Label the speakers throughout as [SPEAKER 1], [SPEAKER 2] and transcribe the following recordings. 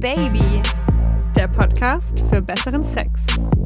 [SPEAKER 1] Baby, der Podcast für besseren Sex.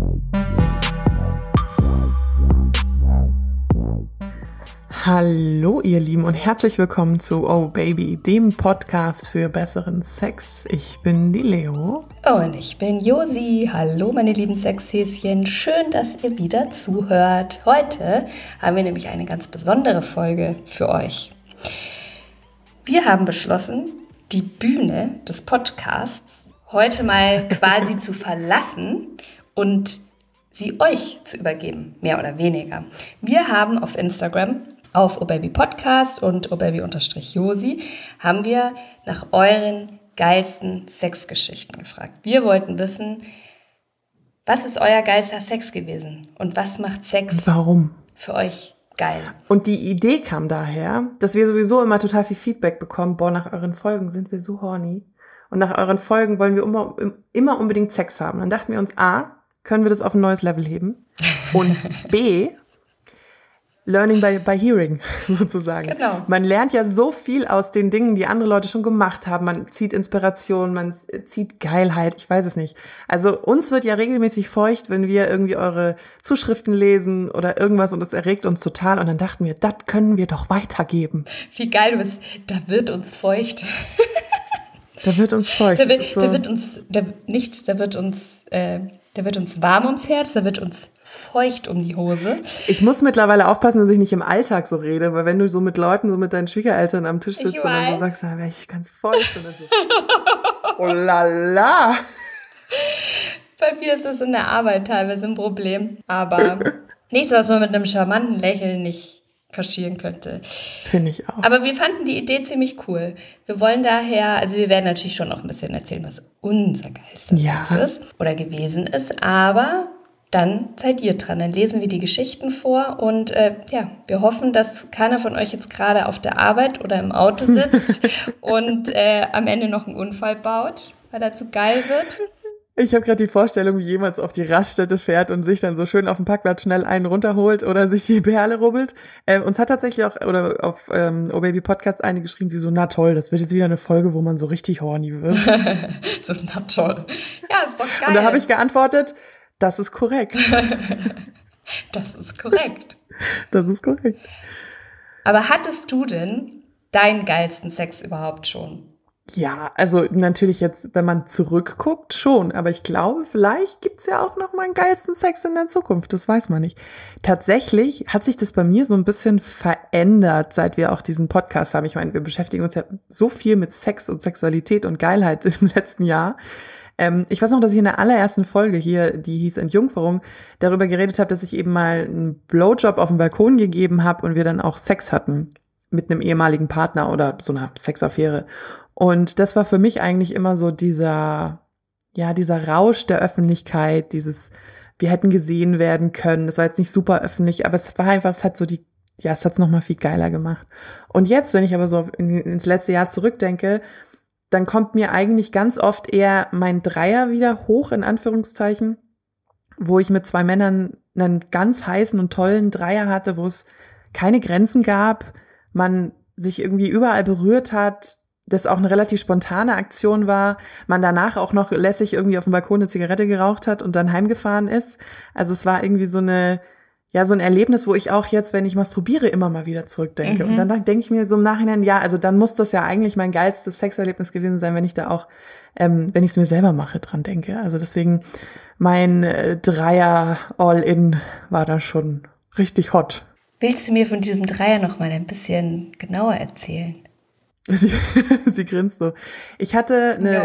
[SPEAKER 2] Hallo ihr Lieben und herzlich willkommen zu Oh Baby, dem Podcast für besseren Sex. Ich bin die Leo.
[SPEAKER 3] Und ich bin Josi. Hallo meine lieben Sexhäschen, schön, dass ihr wieder zuhört. Heute haben wir nämlich eine ganz besondere Folge für euch. Wir haben beschlossen, die Bühne des Podcasts heute mal quasi zu verlassen und sie euch zu übergeben, mehr oder weniger. Wir haben auf Instagram, auf obabypodcast und obaby_josi, haben wir nach euren geilsten Sexgeschichten gefragt. Wir wollten wissen, was ist euer geilster Sex gewesen und was macht Sex für euch geil?
[SPEAKER 2] Und die Idee kam daher, dass wir sowieso immer total viel Feedback bekommen. Boah, nach euren Folgen sind wir so horny. Und nach euren Folgen wollen wir immer unbedingt Sex haben. Dann dachten wir uns, A, können wir das auf ein neues Level heben? Und B, Learning by Hearing sozusagen.
[SPEAKER 3] Genau.
[SPEAKER 2] Man lernt ja so viel aus den Dingen, die andere Leute schon gemacht haben. Man zieht Inspiration, man zieht Geilheit, ich weiß es nicht. Also uns wird ja regelmäßig feucht, wenn wir irgendwie eure Zuschriften lesen oder irgendwas und es erregt uns total. Und dann dachten wir, das können wir doch weitergeben.
[SPEAKER 3] Wie geil du bist, da wird uns feucht.
[SPEAKER 2] Da wird uns feucht.
[SPEAKER 3] Da wird uns warm ums Herz, da wird uns feucht um die Hose.
[SPEAKER 2] Ich muss mittlerweile aufpassen, dass ich nicht im Alltag so rede, weil wenn du so mit Leuten, so mit deinen Schwiegereltern am Tisch sitzt und dann so sagst, dann wäre ich ganz feucht. Und dann so, oh la la.
[SPEAKER 3] Bei mir ist das in der Arbeit teilweise ein Problem, aber nichts, was man mit einem charmanten Lächeln nicht kaschieren könnte.
[SPEAKER 2] Finde ich auch.
[SPEAKER 3] Aber wir fanden die Idee ziemlich cool. Wir wollen daher, also wir werden natürlich schon noch ein bisschen erzählen, was unser geilster Sex ist oder gewesen ist, aber dann seid ihr dran. Dann lesen wir die Geschichten vor und wir hoffen, dass keiner von euch jetzt gerade auf der Arbeit oder im Auto sitzt und am Ende noch einen Unfall baut, weil er zu geil wird.
[SPEAKER 2] Ich habe gerade die Vorstellung, wie jemand auf die Raststätte fährt und sich dann so schön auf dem Parkplatz schnell einen runterholt oder sich die Perle rubbelt. Uns hat tatsächlich auch, oder auf Oh Baby Podcast eine geschrieben, sie so, na toll, das wird jetzt wieder eine Folge, wo man so richtig horny wird.
[SPEAKER 3] So, na toll. Ja, ist doch geil.
[SPEAKER 2] Und da habe ich geantwortet, das ist korrekt.
[SPEAKER 3] Das ist korrekt.
[SPEAKER 2] Das ist korrekt.
[SPEAKER 3] Aber hattest du denn deinen geilsten Sex überhaupt schon?
[SPEAKER 2] Ja, also natürlich jetzt, wenn man zurückguckt, schon. Aber ich glaube, vielleicht gibt's ja auch noch mal einen geilsten Sex in der Zukunft. Das weiß man nicht. Tatsächlich hat sich das bei mir so ein bisschen verändert, seit wir auch diesen Podcast haben. Ich meine, wir beschäftigen uns ja so viel mit Sex und Sexualität und Geilheit im letzten Jahr. Ich weiß noch, dass ich in der allerersten Folge hier, die hieß Entjungferung, darüber geredet habe, dass ich eben mal einen Blowjob auf dem Balkon gegeben habe und wir dann auch Sex hatten mit einem ehemaligen Partner oder so einer Sexaffäre. Und das war für mich eigentlich immer so dieser Rausch der Öffentlichkeit, wir hätten gesehen werden können. Das war jetzt nicht super öffentlich, aber es war einfach, es hat's nochmal viel geiler gemacht. Und jetzt, wenn ich aber so ins letzte Jahr zurückdenke, dann kommt mir eigentlich ganz oft eher mein Dreier wieder hoch, in Anführungszeichen, wo ich mit zwei Männern einen ganz heißen und tollen Dreier hatte, wo es keine Grenzen gab, man sich irgendwie überall berührt hat, das auch eine relativ spontane Aktion war, man danach auch noch lässig irgendwie auf dem Balkon eine Zigarette geraucht hat und dann heimgefahren ist. Also es war irgendwie so ein Erlebnis, wo ich auch jetzt, wenn ich masturbiere, immer mal wieder zurückdenke. Und dann denke ich mir so im Nachhinein, ja, also dann muss das ja eigentlich mein geilstes Sexerlebnis gewesen sein, wenn ich da auch, wenn ich es mir selber mache, dran denke. Also deswegen, mein Dreier All-In war da schon richtig hot.
[SPEAKER 3] Willst du mir von diesem Dreier noch mal ein bisschen genauer erzählen?
[SPEAKER 2] Sie grinst so. Ich hatte eine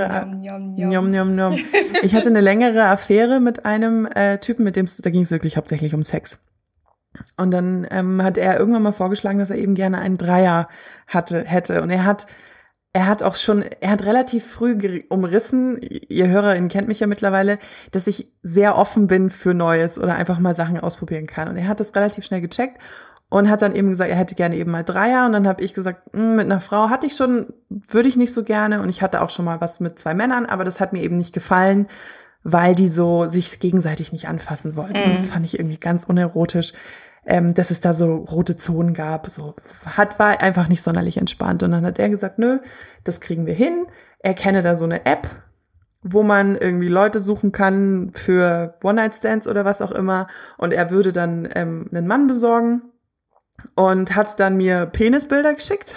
[SPEAKER 2] Ich hatte eine längere Affäre mit einem Typen, da ging es wirklich hauptsächlich um Sex. Und dann hat er irgendwann mal vorgeschlagen, dass er eben gerne einen Dreier hätte. Und er hat relativ früh umrissen, ihr HörerInnen kennt mich ja mittlerweile, dass ich sehr offen bin für Neues oder einfach mal Sachen ausprobieren kann. Und er hat das relativ schnell gecheckt. Und hat dann eben gesagt, er hätte gerne eben mal Dreier. Und dann habe ich gesagt, mit einer Frau hatte ich schon, würde ich nicht so gerne. Und ich hatte auch schon mal was mit zwei Männern, aber das hat mir eben nicht gefallen, weil die so sich gegenseitig nicht anfassen wollten. Und das fand ich irgendwie ganz unerotisch. dass es da so rote Zonen gab. War einfach nicht sonderlich entspannt. Und dann hat er gesagt, nö, das kriegen wir hin. er kenne da so eine App, wo man irgendwie Leute suchen kann für One-Night-Stands oder was auch immer. Und er würde dann einen Mann besorgen und hat dann mir Penisbilder geschickt,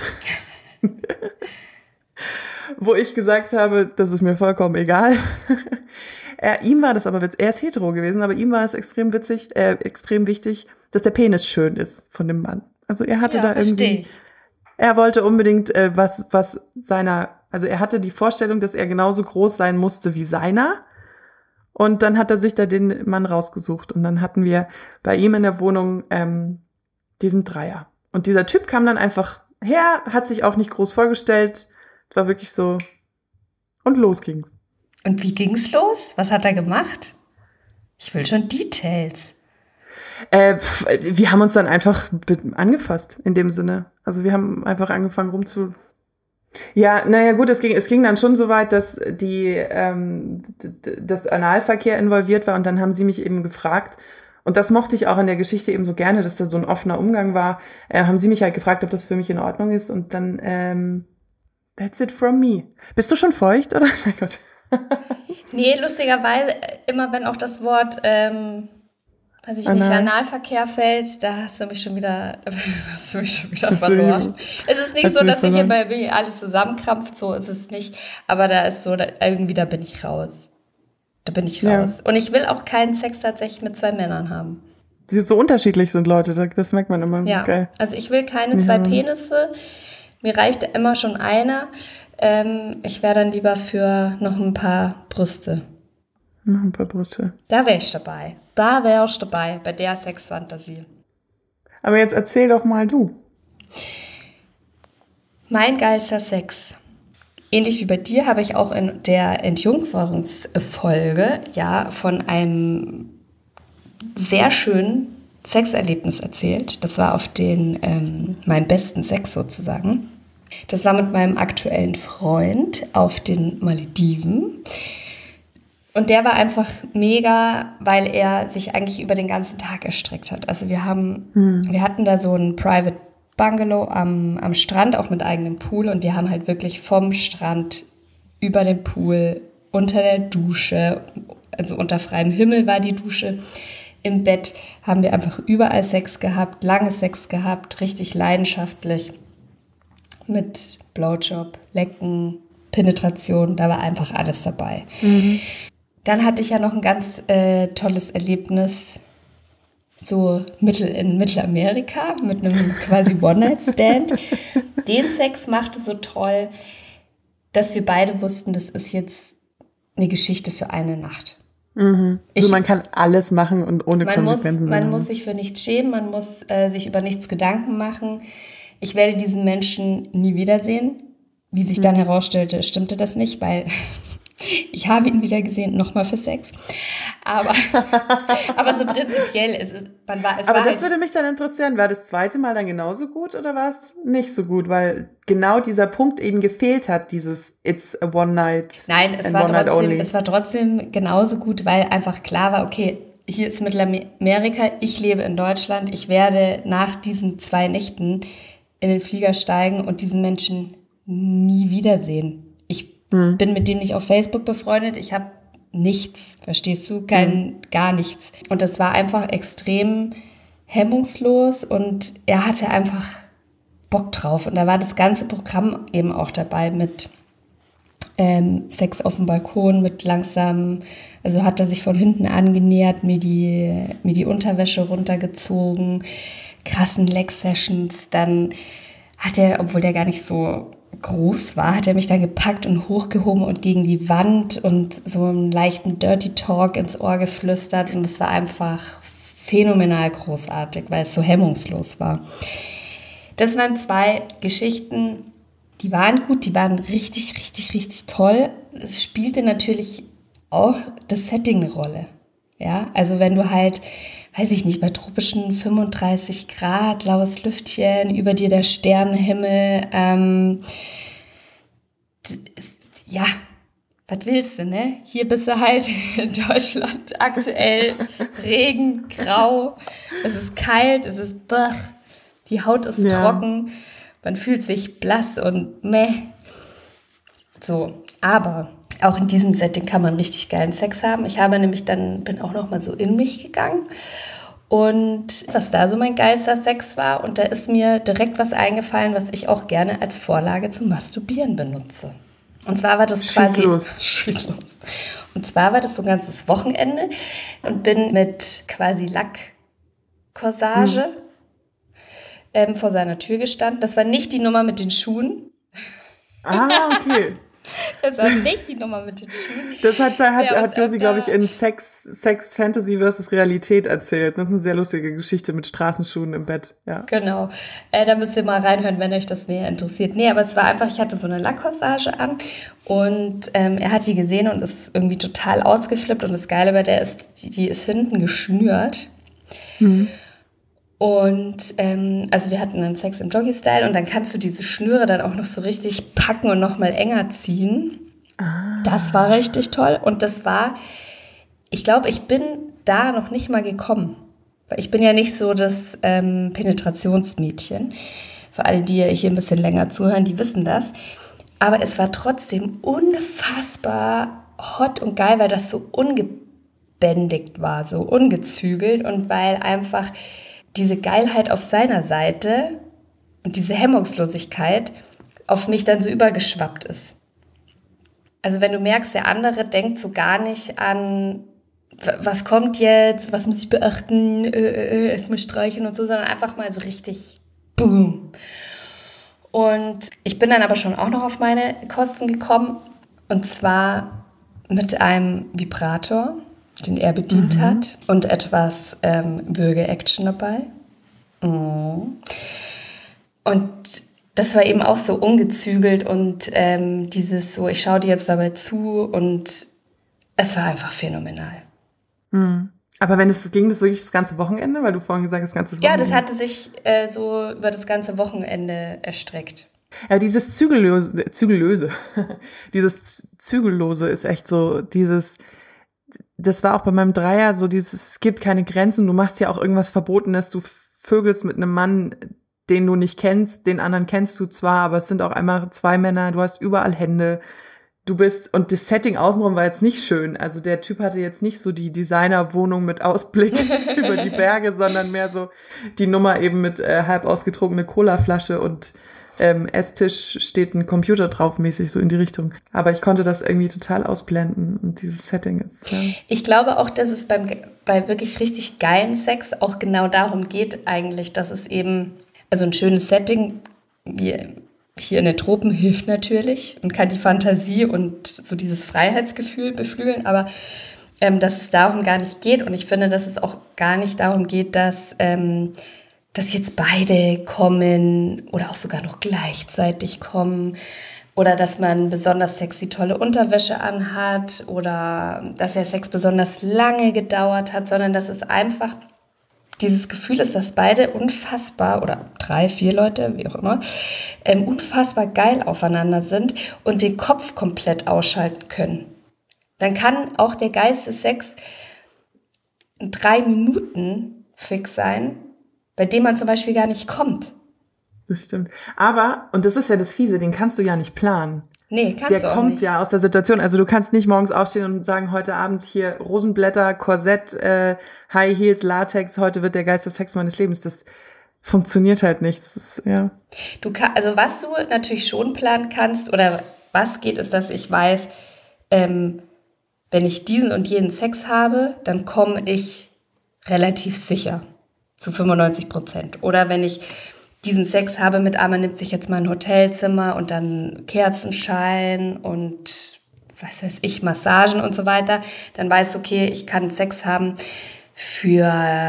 [SPEAKER 2] wo ich gesagt habe, das ist mir vollkommen egal. Ihm war das aber witzig, er ist hetero gewesen, aber ihm war es extrem wichtig, dass der Penis schön ist von dem Mann. Also er hatte da irgendwie, er wollte unbedingt also er hatte die Vorstellung, dass er genauso groß sein musste wie seiner. Und dann hat er sich da den Mann rausgesucht. Und dann hatten wir bei ihm in der Wohnung diesen Dreier. Und dieser Typ kam dann einfach her, hat sich auch nicht groß vorgestellt. War wirklich so. Und los ging's.
[SPEAKER 3] Und wie ging's los? Was hat er gemacht? Ich will schon Details.
[SPEAKER 2] Wir haben uns dann einfach angefasst, in dem Sinne. Also wir haben einfach angefangen Ja, naja gut, es ging dann schon so weit, dass das Analverkehr involviert war und dann haben sie mich eben gefragt, und das mochte ich auch in der Geschichte eben so gerne, dass da so ein offener Umgang war, haben sie mich halt gefragt, ob das für mich in Ordnung ist und dann, that's it from me. Bist du schon feucht, oder? Mein Gott.
[SPEAKER 3] Nee, lustigerweise, immer wenn auch das Wort, Analverkehr fällt, da hast du mich schon wieder verloren. Es ist nicht so, dass sich hier bei mir alles zusammenkrampft, so ist es nicht. Aber da ist so, irgendwie, da bin ich raus. Ja. Und ich will auch keinen Sex tatsächlich mit 2 Männern haben.
[SPEAKER 2] Die so unterschiedlich sind Leute, das merkt man immer. Das ist geil.
[SPEAKER 3] Also ich will keine 2 Penisse. Mir reicht immer schon einer. Ich wäre dann lieber für noch ein paar Brüste.
[SPEAKER 2] Noch ein paar Brüste.
[SPEAKER 3] Da wäre ich dabei. Bei der Sexfantasie.
[SPEAKER 2] Aber jetzt erzähl doch mal du.
[SPEAKER 3] Mein geilster Sex. Ähnlich wie bei dir habe ich auch in der Entjungferungsfolge von einem sehr schönen Sexerlebnis erzählt. Das war auf meinem besten Sex sozusagen. Das war mit meinem aktuellen Freund auf den Malediven. Und der war einfach mega, weil er sich eigentlich über den ganzen Tag erstreckt hat. Also wir hatten da so ein Private Bungalow am Strand, auch mit eigenem Pool. Und wir haben halt wirklich vom Strand über den Pool, unter der Dusche, also unter freiem Himmel war die Dusche. Im Bett haben wir einfach überall Sex gehabt, lange Sex gehabt, richtig leidenschaftlich. Mit Blowjob, Lecken, Penetration, da war einfach alles dabei. Mhm. Dann hatte ich ja noch ein ganz tolles Erlebnis, so in Mittelamerika mit einem quasi One-Night-Stand. Den Sex machte so toll, dass wir beide wussten, das ist jetzt eine Geschichte für eine Nacht.
[SPEAKER 2] Mhm. Also man kann alles machen und ohne Konsequenzen.
[SPEAKER 3] Man muss sich für nichts schämen, man muss sich über nichts Gedanken machen. Ich werde diesen Menschen nie wiedersehen. Wie sich dann herausstellte, stimmte das nicht, weil ich habe ihn wieder gesehen, nochmal für Sex. Aber so prinzipiell,
[SPEAKER 2] Aber das würde mich dann interessieren, war das zweite Mal dann genauso gut oder war es nicht so gut? Weil genau dieser Punkt eben gefehlt hat, dieses It's a one night.
[SPEAKER 3] Nein, es war trotzdem genauso gut, weil einfach klar war, okay, hier ist Mittelamerika, ich lebe in Deutschland, ich werde nach diesen 2 Nächten in den Flieger steigen und diesen Menschen nie wiedersehen. Ich bin mit dem nicht auf Facebook befreundet, ich habe nichts, verstehst du? Gar nichts. Und das war einfach extrem hemmungslos und er hatte einfach Bock drauf. Und da war das ganze Programm eben auch dabei mit Sex auf dem Balkon, mit langsam, also hat er sich von hinten angenähert, mir die Unterwäsche runtergezogen, krassen Leg-Sessions, dann hat er, obwohl der gar nicht so groß war, hat er mich dann gepackt und hochgehoben und gegen die Wand und so einen leichten Dirty Talk ins Ohr geflüstert und es war einfach phänomenal großartig, weil es so hemmungslos war. Das waren 2 Geschichten, die waren gut, die waren richtig, richtig, richtig toll. Es spielte natürlich auch das Setting eine Rolle. Ja, also wenn du halt, weiß ich nicht, bei tropischen 35 Grad, laues Lüftchen, über dir der Sternenhimmel, ja, was willst du, ne? Hier bist du halt in Deutschland aktuell, Regen, grau, es ist kalt, es ist bach, die Haut ist trocken, man fühlt sich blass und meh. So, aber auch in diesem Setting kann man richtig geilen Sex haben. Ich habe nämlich bin auch noch mal so in mich gegangen und was da so mein geilster Sex war. Und da ist mir direkt was eingefallen, was ich auch gerne als Vorlage zum Masturbieren benutze. Und zwar war das Schieß los. Und zwar war das so ein ganzes Wochenende und bin mit quasi Lackcorsage vor seiner Tür gestanden. Das war nicht die Nummer mit den Schuhen.
[SPEAKER 2] Ah, okay.
[SPEAKER 3] Das war nicht die Nummer mit den Schuhen.
[SPEAKER 2] Das hat Josi, glaube ich, in Sex Fantasy versus Realität erzählt. Das ist eine sehr lustige Geschichte mit Straßenschuhen im Bett. Ja.
[SPEAKER 3] Genau. Da müsst ihr mal reinhören, wenn euch das näher interessiert. Nee, aber es war einfach, ich hatte so eine Lackcorsage an und er hat die gesehen und ist irgendwie total ausgeflippt. Und das Geile bei der ist, die ist hinten geschnürt. Mhm. Und also wir hatten dann Sex im Doggy-Style und dann kannst du diese Schnüre dann auch noch so richtig packen und noch mal enger ziehen. Ah. Das war richtig toll und das war, ich glaube, ich bin da noch nicht mal gekommen. Weil ich bin ja nicht so das Penetrationsmädchen. Für alle, die hier ein bisschen länger zuhören, die wissen das. Aber es war trotzdem unfassbar hot und geil, weil das so ungebändigt war, so ungezügelt und weil einfach diese Geilheit auf seiner Seite und diese Hemmungslosigkeit auf mich dann so übergeschwappt ist. Also wenn du merkst, der andere denkt so gar nicht an, was kommt jetzt, was muss ich beachten, erstmal streicheln und so, sondern einfach mal so richtig boom. Und ich bin dann aber schon auch noch auf meine Kosten gekommen und zwar mit einem Vibrator, den er bedient hat und etwas Würge-Action dabei. Und das war eben auch so ungezügelt und dieses so, ich schaue dir jetzt dabei zu und es war einfach phänomenal.
[SPEAKER 2] Aber ging das wirklich das ganze Wochenende? Weil du vorhin gesagt hast, das ganze Wochenende.
[SPEAKER 3] Ja, das hatte sich so über das ganze Wochenende erstreckt.
[SPEAKER 2] Ja, dieses Zügellose ist echt so das war auch bei meinem Dreier so es gibt keine Grenzen, du machst ja auch irgendwas Verbotenes, du vögelst mit einem Mann, den du nicht kennst, den anderen kennst du zwar, aber es sind auch einmal 2 Männer, du hast überall Hände, und das Setting außenrum war jetzt nicht schön, also der Typ hatte jetzt nicht so die Designerwohnung mit Ausblick über die Berge, sondern mehr so die Nummer eben mit halb ausgetrunkene Colaflasche und Esstisch steht ein Computer drauf, mäßig so in die Richtung. Aber ich konnte das irgendwie total ausblenden und dieses Setting ist. Ja.
[SPEAKER 3] Ich glaube auch, dass es bei wirklich richtig geilem Sex auch genau darum geht eigentlich, dass es eben, also ein schönes Setting wie hier in den Tropen hilft natürlich und kann die Fantasie und so dieses Freiheitsgefühl beflügeln, aber dass es darum gar nicht geht und ich finde, dass es auch gar nicht darum geht, dass jetzt beide kommen oder auch sogar noch gleichzeitig kommen oder dass man besonders sexy tolle Unterwäsche anhat oder dass der Sex besonders lange gedauert hat, sondern dass es einfach dieses Gefühl ist, dass beide unfassbar, oder 3, 4 Leute, wie auch immer, unfassbar geil aufeinander sind und den Kopf komplett ausschalten können. Dann kann auch der geilste Sex in 3 Minuten fix sein, bei dem man zum Beispiel gar nicht kommt.
[SPEAKER 2] Das stimmt. Aber, und das ist ja das Fiese, den kannst du ja nicht planen.
[SPEAKER 3] Nee, kannst du auch nicht.
[SPEAKER 2] Der kommt ja aus der Situation. Also du kannst nicht morgens aufstehen und sagen, heute Abend hier Rosenblätter, Korsett, High Heels, Latex, heute wird der geilste Sex meines Lebens. Das funktioniert halt nicht. Das ist, ja.
[SPEAKER 3] Also was du natürlich schon planen kannst oder was geht, ist, dass ich weiß, wenn ich diesen und jenen Sex habe, dann komme ich relativ sicher. Zu 95%. Oder wenn ich diesen Sex habe mit, man nimmt sich jetzt mal ein Hotelzimmer und dann Kerzenschein und was weiß ich, Massagen und so weiter, dann weiß ich, okay, ich kann Sex haben für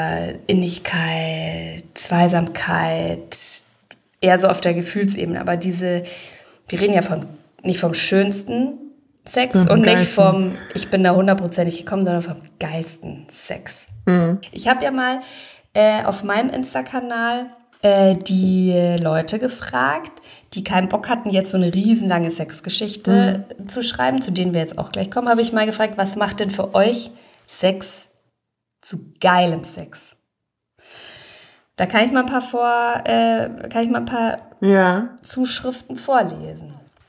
[SPEAKER 3] Innigkeit, Zweisamkeit, eher so auf der Gefühlsebene. Aber wir reden ja nicht vom schönsten Sex und nicht vom, ich bin da 100%ig gekommen, sondern vom geilsten Sex. Mhm. Ich habe ja mal auf meinem Insta-Kanal die Leute gefragt, die keinen Bock hatten, jetzt so eine riesenlange Sexgeschichte zu schreiben, zu denen wir jetzt auch gleich kommen, habe ich mal gefragt, was macht denn für euch Sex zu geilem Sex? Da kann ich mal ein paar Zuschriften vorlesen.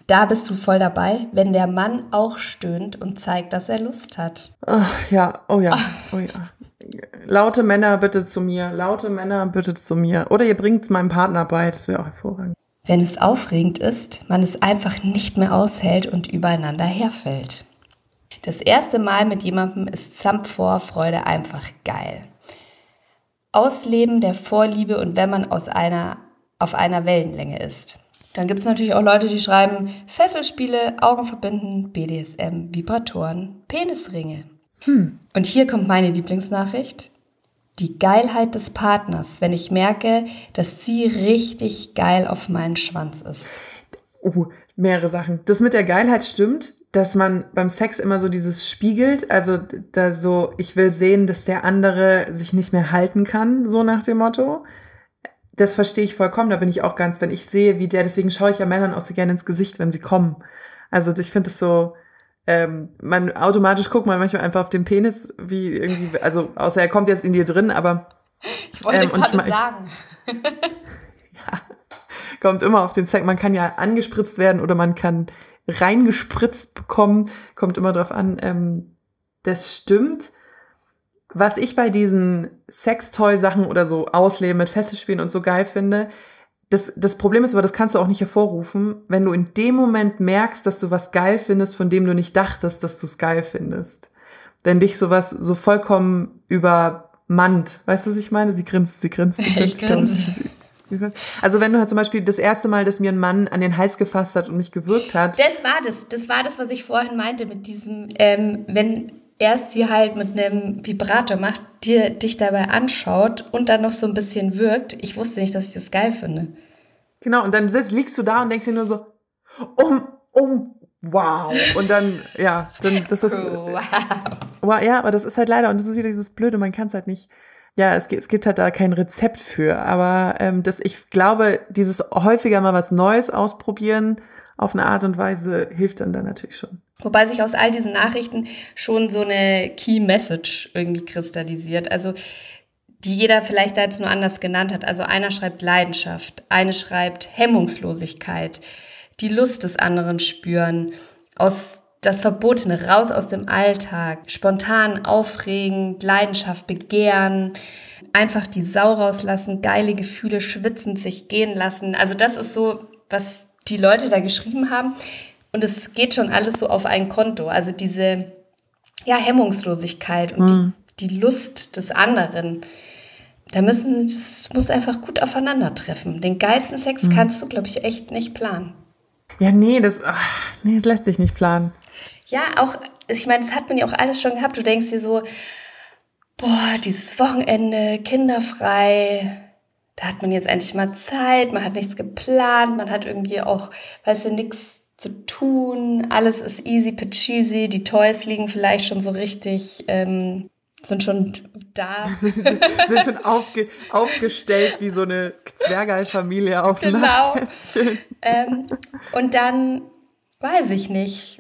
[SPEAKER 3] Da bist du voll dabei, wenn der Mann auch stöhnt und zeigt, dass er Lust hat.
[SPEAKER 2] Ach, ja, oh ja, oh ja. Laute Männer bitte zu mir. Oder ihr bringt es meinem Partner bei, das wäre auch hervorragend.
[SPEAKER 3] Wenn es aufregend ist, man es einfach nicht mehr aushält und übereinander herfällt. Das erste Mal mit jemandem ist samt Vorfreude einfach geil. Ausleben der Vorliebe und wenn man auf einer Wellenlänge ist. Dann gibt es natürlich auch Leute, die schreiben Fesselspiele, Augen verbinden, BDSM, Vibratoren, Penisringe. Und hier kommt meine Lieblingsnachricht. Die Geilheit des Partners, wenn ich merke, dass sie richtig geil auf meinen Schwanz ist.
[SPEAKER 2] Mehrere Sachen. Das mit der Geilheit stimmt, dass man beim Sex immer so dieses spiegelt, also da so, ich will sehen, dass der andere sich nicht mehr halten kann, so nach dem Motto. Das verstehe ich vollkommen, da bin ich auch ganz, wenn ich sehe, wie deswegen schaue ich ja Männern auch so gerne ins Gesicht, wenn sie kommen. Also ich finde es so, automatisch guckt man manchmal einfach auf den Penis, wie irgendwie, also außer er kommt jetzt in dir drin, aber
[SPEAKER 3] ich wollte gerade sagen.
[SPEAKER 2] Ja, kommt immer auf den Sex. Man kann ja angespritzt werden oder man kann reingespritzt bekommen, kommt immer drauf an. Das stimmt. Was ich bei diesen Sextoy-Sachen oder so Ausleben mit Fesselspielen und so geil finde, das Problem ist aber, das kannst du auch nicht hervorrufen, wenn du in dem Moment merkst, dass du was geil findest, von dem du nicht dachtest, dass du es geil findest. Wenn dich sowas so vollkommen übermannt. Weißt du, was ich meine? Sie grinst.
[SPEAKER 3] Ich grinse.
[SPEAKER 2] Also wenn du halt zum Beispiel das erste Mal, dass mir ein Mann an den Hals gefasst hat und mich gewürgt hat.
[SPEAKER 3] Das war das, was ich vorhin meinte mit diesem, wenn er es dir halt mit einem Vibrator macht, dich dabei anschaut und dann noch so ein bisschen wirkt. Ich wusste nicht, dass ich das geil finde.
[SPEAKER 2] Genau, und dann liegst du da und denkst dir nur so, wow. Und dann, ja, das ist, wow, ja, aber das ist halt leider, und das ist wieder dieses Blöde, man kann es halt nicht, ja, es gibt halt da kein Rezept für, aber ich glaube, dieses häufiger mal was Neues ausprobieren auf eine Art und Weise hilft dann natürlich schon.
[SPEAKER 3] Wobei sich aus all diesen Nachrichten schon so eine Key Message irgendwie kristallisiert, also die jeder vielleicht da jetzt nur anders genannt hat. Also einer schreibt Leidenschaft, eine schreibt Hemmungslosigkeit, die Lust des anderen spüren, das Verbotene raus aus dem Alltag, spontan, aufregend, Leidenschaft, Begehren, einfach die Sau rauslassen, geile Gefühle, schwitzend sich gehen lassen. Also das ist so, was die Leute da geschrieben haben. Und es geht schon alles so auf ein Konto. Also diese Hemmungslosigkeit und die Lust des anderen. Das muss einfach gut aufeinandertreffen. Den geilsten Sex kannst du, glaube ich, echt nicht planen.
[SPEAKER 2] Ja, das lässt sich nicht planen.
[SPEAKER 3] Ja, auch, ich meine, das hat man ja auch alles schon gehabt. Du denkst dir so, dieses Wochenende, kinderfrei, da hat man jetzt endlich mal Zeit, man hat nichts geplant, man hat irgendwie auch, nichts zu tun, alles ist easy peasy, die Toys liegen vielleicht schon so richtig, sind schon da.
[SPEAKER 2] sind schon aufgestellt wie so eine Zwergei-Familie auf dem Nachtkästchen.
[SPEAKER 3] Und dann, weiß ich nicht,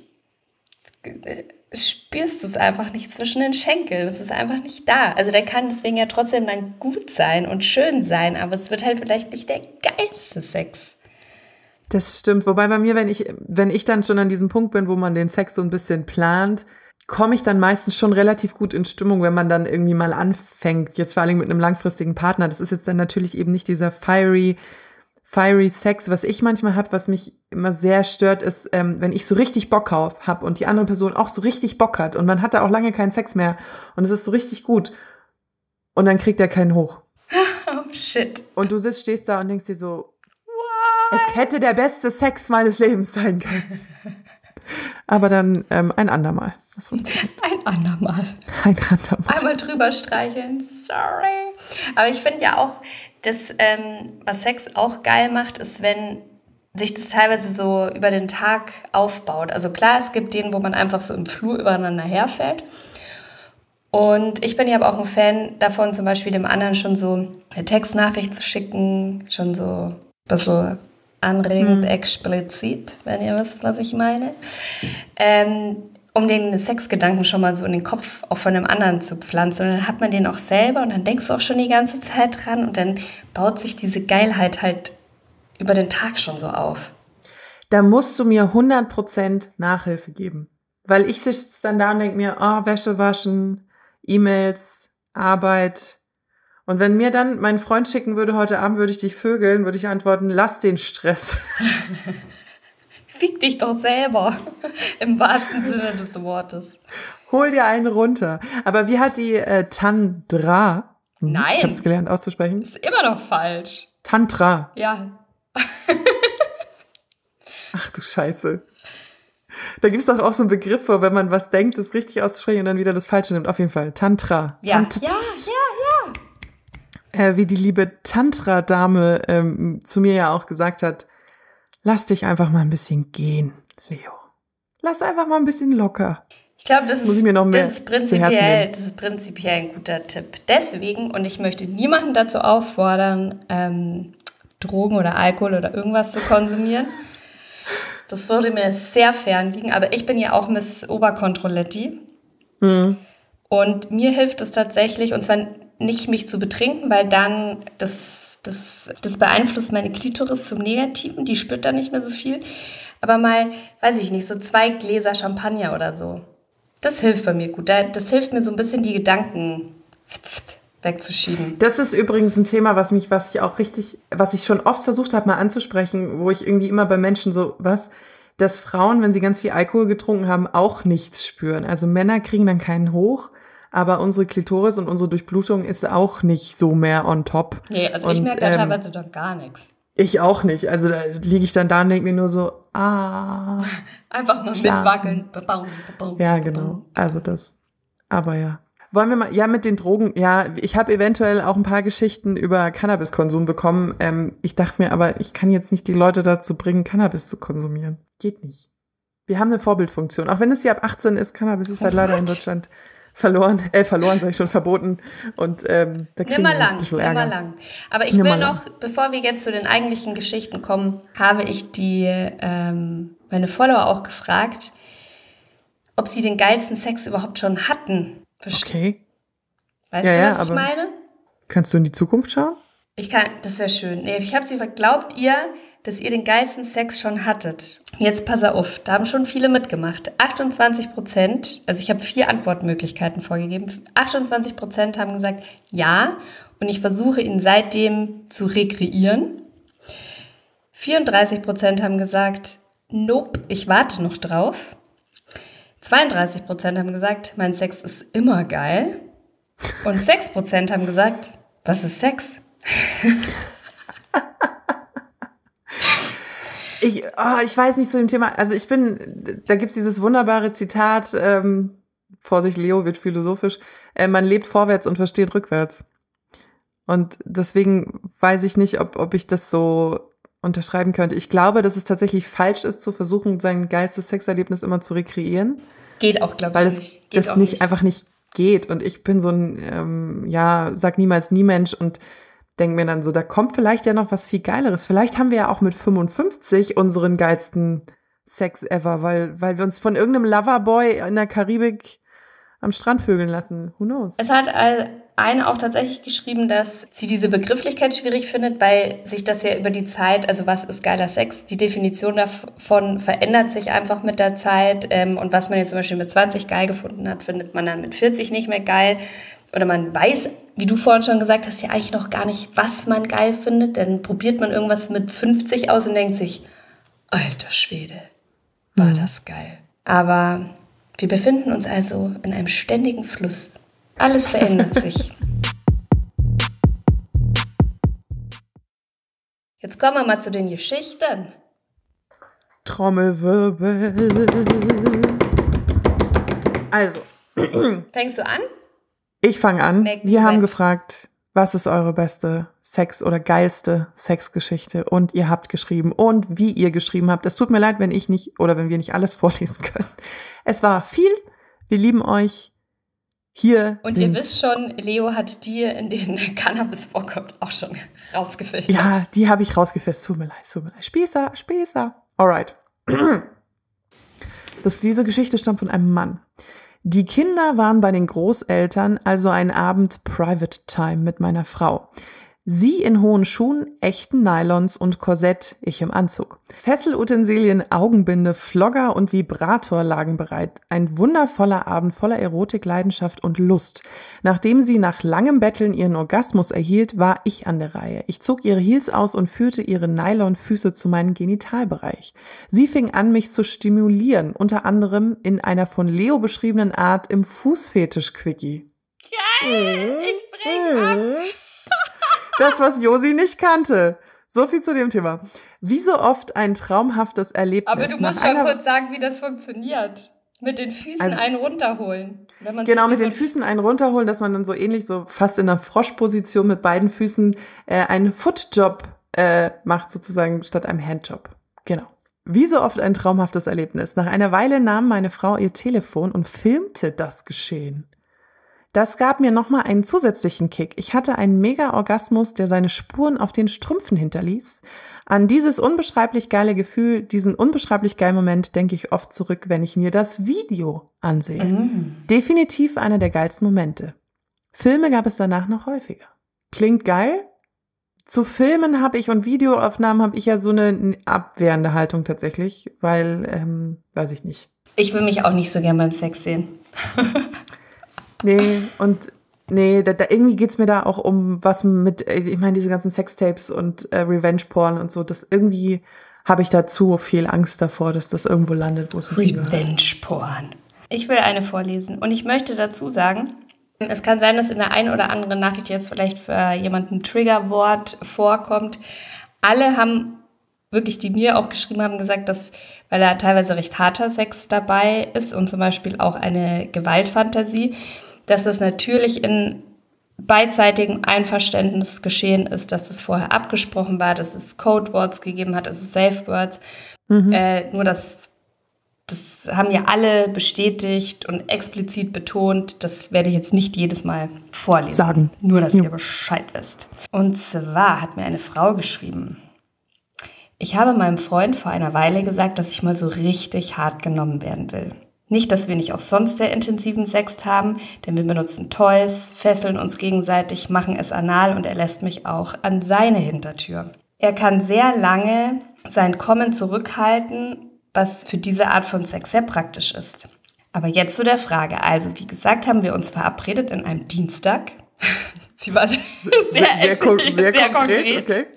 [SPEAKER 3] spürst du es einfach nicht zwischen den Schenkeln. Es ist einfach nicht da. Also der kann deswegen ja trotzdem dann gut sein und schön sein, aber es wird halt vielleicht nicht der geilste Sex.
[SPEAKER 2] Das stimmt. Wobei bei mir, wenn ich dann schon an diesem Punkt bin, wo man den Sex so ein bisschen plant, komme ich dann meistens schon relativ gut in Stimmung, wenn man dann irgendwie mal anfängt. Jetzt vor allem mit einem langfristigen Partner. Das ist jetzt dann natürlich eben nicht dieser fiery Sex, was ich manchmal habe, was mich immer sehr stört, ist, wenn ich so richtig Bock habe und die andere Person auch so richtig Bock hat und man hat da auch lange keinen Sex mehr und es ist so richtig gut und dann kriegt er keinen hoch.
[SPEAKER 3] Oh, shit.
[SPEAKER 2] Und du stehst da und denkst dir so, what? Es hätte der beste Sex meines Lebens sein können. Aber dann ein andermal. Das funktioniert.
[SPEAKER 3] Ein andermal. Einmal drüber streicheln, sorry. Aber ich finde ja auch, dass, was Sex auch geil macht, ist, wenn sich das teilweise so über den Tag aufbaut. Also klar, es gibt den, wo man einfach so im Flur übereinander herfällt. Und ich bin ja aber auch ein Fan davon, zum Beispiel dem anderen schon so eine Textnachricht zu schicken, schon so ein bisschen anregend, explizit, wenn ihr wisst, was ich meine. Um den Sexgedanken schon mal so in den Kopf auch von dem anderen zu pflanzen. Und dann hat man den auch selber und dann denkst du auch schon die ganze Zeit dran und dann baut sich diese Geilheit halt über den Tag schon so auf.
[SPEAKER 2] Da musst du mir 100% Nachhilfe geben. Weil ich sitze dann da und denke mir, Wäsche waschen, E-Mails, Arbeit. Und wenn mir dann mein Freund schicken würde, heute Abend würde ich dich vögeln, würde ich antworten, lass den Stress.
[SPEAKER 3] Fick dich doch selber, im wahrsten Sinne des Wortes.
[SPEAKER 2] Hol dir einen runter. Aber wie hat die Tantra?
[SPEAKER 3] Nein.
[SPEAKER 2] Ich habe es gelernt auszusprechen.
[SPEAKER 3] Ist immer noch falsch.
[SPEAKER 2] Tantra.
[SPEAKER 3] Ja.
[SPEAKER 2] Ach du Scheiße. Da gibt es doch auch so einen Begriff vor, wenn man was denkt, das richtig auszusprechen und dann wieder das Falsche nimmt. Auf jeden Fall. Tantra.
[SPEAKER 3] Ja,
[SPEAKER 2] Wie die liebe Tantra-Dame zu mir ja auch gesagt hat, lass dich einfach mal ein bisschen gehen, Leo. Lass einfach mal ein bisschen locker.
[SPEAKER 3] Ich glaube, das ist prinzipiell ein guter Tipp. Deswegen, und ich möchte niemanden dazu auffordern, Drogen oder Alkohol oder irgendwas zu konsumieren. Das würde mir sehr fern liegen, aber ich bin ja auch Miss Oberkontrolletti. Mhm. Und mir hilft es tatsächlich, und zwar nicht mich zu betrinken, weil dann das beeinflusst meine Klitoris zum Negativen, die spürt dann nicht mehr so viel. Aber mal, weiß ich nicht, so 2 Gläser Champagner oder so. Das hilft bei mir gut. Das hilft mir so ein bisschen, die Gedanken wegzuschieben.
[SPEAKER 2] Das ist übrigens ein Thema, was ich schon oft versucht habe, mal anzusprechen, wo ich irgendwie immer bei Menschen dass Frauen, wenn sie ganz viel Alkohol getrunken haben, auch nichts spüren. Also Männer kriegen dann keinen hoch, aber unsere Klitoris und unsere Durchblutung ist auch nicht so mehr on top.
[SPEAKER 3] Nee, also ich merke da teilweise doch gar nichts.
[SPEAKER 2] Ich auch nicht. Also da liege ich dann da und denke mir nur so,
[SPEAKER 3] einfach mal mitwackeln.
[SPEAKER 2] Ja, genau. Also das. Aber ja. Wollen wir mal, ja, mit den Drogen, ja, ich habe eventuell auch ein paar Geschichten über Cannabiskonsum bekommen. Ich dachte mir aber, ich kann jetzt nicht die Leute dazu bringen, Cannabis zu konsumieren. Geht nicht. Wir haben eine Vorbildfunktion. Auch wenn es hier ab 18 ist, Cannabis ist halt leider in Deutschland verloren sage ich schon, verboten. Und da kriegen wir ein bisschen Ärger.
[SPEAKER 3] Nimmer lang. Aber ich will noch, bevor wir jetzt zu den eigentlichen Geschichten kommen, habe ich meine Follower auch gefragt, ob sie den geilsten Sex überhaupt schon hatten.
[SPEAKER 2] Okay.
[SPEAKER 3] Weißt du, was ich meine?
[SPEAKER 2] Kannst du in die Zukunft schauen?
[SPEAKER 3] Das wäre schön. Nee, ich habe sie gefragt, glaubt ihr, dass ihr den geilsten Sex schon hattet? Jetzt pass auf, da haben schon viele mitgemacht. 28%, also ich habe 4 Antwortmöglichkeiten vorgegeben. 28% haben gesagt, ja, und ich versuche ihn seitdem zu rekreieren. 34% haben gesagt, nope, ich warte noch drauf. 32% haben gesagt, mein Sex ist immer geil. Und 6% haben gesagt, was ist Sex?
[SPEAKER 2] Ich weiß nicht zu dem Thema, also da gibt's dieses wunderbare Zitat, Vorsicht, Leo wird philosophisch, man lebt vorwärts und versteht rückwärts. Und deswegen weiß ich nicht, ob ich das so unterschreiben könnte. Ich glaube, dass es tatsächlich falsch ist, zu versuchen, sein geilstes Sexerlebnis immer zu rekreieren.
[SPEAKER 3] Geht auch, glaube ich, nicht.
[SPEAKER 2] Weil das nicht einfach nicht geht. Und ich bin so ein, sag niemals nie Mensch und denke mir dann so, da kommt vielleicht ja noch was viel Geileres. Vielleicht haben wir ja auch mit 55 unseren geilsten Sex ever, weil wir uns von irgendeinem Loverboy in der Karibik am Strand vögeln lassen. Who knows?
[SPEAKER 3] Es hat eine auch tatsächlich geschrieben, dass sie diese Begrifflichkeit schwierig findet, weil sich das ja über die Zeit, also was ist geiler Sex, die Definition davon verändert sich einfach mit der Zeit. Und was man jetzt zum Beispiel mit 20 geil gefunden hat, findet man dann mit 40 nicht mehr geil. Oder man weiß, wie du vorhin schon gesagt hast, ja eigentlich noch gar nicht, was man geil findet. Dann probiert man irgendwas mit 50 aus und denkt sich, alter Schwede, war das geil. Aber wir befinden uns also in einem ständigen Fluss. Alles verändert sich. Jetzt kommen wir mal zu den Geschichten.
[SPEAKER 2] Trommelwirbel. Also.
[SPEAKER 3] Fängst du an?
[SPEAKER 2] Ich fange an. Wir haben gefragt, was ist eure beste Sex- oder geilste Sexgeschichte? Und ihr habt geschrieben und wie ihr geschrieben habt. Es tut mir leid, wenn ich nicht oder wenn wir nicht alles vorlesen können. Es war viel. Wir lieben euch. Hier
[SPEAKER 3] und ihr wisst schon, Leo hat die, in denen Cannabis vorkommt, auch schon rausgefiltert.
[SPEAKER 2] Ja, die habe ich rausgefiltert. Tut mir leid. Spießer. Alright. Diese Geschichte stammt von einem Mann. Die Kinder waren bei den Großeltern, also ein Abend Private Time mit meiner Frau. Sie in hohen Schuhen, echten Nylons und Korsett, ich im Anzug. Fesselutensilien, Augenbinde, Flogger und Vibrator lagen bereit. Ein wundervoller Abend voller Erotik, Leidenschaft und Lust. Nachdem sie nach langem Betteln ihren Orgasmus erhielt, war ich an der Reihe. Ich zog ihre Heels aus und führte ihre Nylonfüße zu meinem Genitalbereich. Sie fing an, mich zu stimulieren, unter anderem in einer von Leo beschriebenen Art im Fußfetisch-Quickie.
[SPEAKER 3] Geil, ich brech ab.
[SPEAKER 2] Das, was Josi nicht kannte. So viel zu dem Thema. Wie so oft ein traumhaftes Erlebnis.
[SPEAKER 3] Aber du musst schon kurz sagen, wie das funktioniert. Mit den Füßen einen runterholen. Wenn man
[SPEAKER 2] genau, mit den Füßen einen runterholen, dass man dann so ähnlich, so fast in einer Froschposition mit beiden Füßen einen Footjob macht, sozusagen statt einem Handjob. Genau. Wie so oft ein traumhaftes Erlebnis. Nach einer Weile nahm meine Frau ihr Telefon und filmte das Geschehen. Das gab mir nochmal einen zusätzlichen Kick. Ich hatte einen Mega-Orgasmus, der seine Spuren auf den Strümpfen hinterließ. An dieses unbeschreiblich geile Gefühl, diesen unbeschreiblich geilen Moment denke ich oft zurück, wenn ich mir das Video ansehe. Definitiv einer der geilsten Momente. Filme gab es danach noch häufiger. Klingt geil? Zu Filmen habe ich und Videoaufnahmen habe ich ja so eine abwehrende Haltung tatsächlich, weil, weiß ich nicht.
[SPEAKER 3] Ich will mich auch nicht so gern beim Sex sehen.
[SPEAKER 2] Da irgendwie geht's mir da auch um was mit, ich meine, diese ganzen Sextapes und Revenge-Porn und so, das irgendwie habe ich da zu viel Angst davor, dass das irgendwo landet, wo es nicht gehört.
[SPEAKER 3] Revenge-Porn. Ich will eine vorlesen und ich möchte dazu sagen, es kann sein, dass in der einen oder anderen Nachricht jetzt vielleicht für jemanden ein Triggerwort vorkommt. Alle haben wirklich, die mir auch geschrieben haben, gesagt, dass, weil da teilweise recht harter Sex dabei ist und zum Beispiel auch eine Gewaltfantasie, dass das natürlich in beidseitigem Einverständnis geschehen ist, dass das vorher abgesprochen war, dass es Codewords gegeben hat, also Safe Words. Nur das haben ja alle bestätigt und explizit betont. Das werde ich jetzt nicht jedes Mal vorlesen.
[SPEAKER 2] Sagen.
[SPEAKER 3] Nur, dass ihr Bescheid wisst. Und zwar hat mir eine Frau geschrieben: Ich habe meinem Freund vor einer Weile gesagt, dass ich mal so richtig hart genommen werden will. Nicht, dass wir nicht auch sonst sehr intensiven Sex haben, denn wir benutzen Toys, fesseln uns gegenseitig, machen es anal und er lässt mich auch an seine Hintertür. Er kann sehr lange sein Kommen zurückhalten, was für diese Art von Sex sehr praktisch ist. Aber jetzt zu der Frage. Also, wie gesagt, haben wir uns verabredet in einem Dienstag. Sie war sehr konkret. Okay.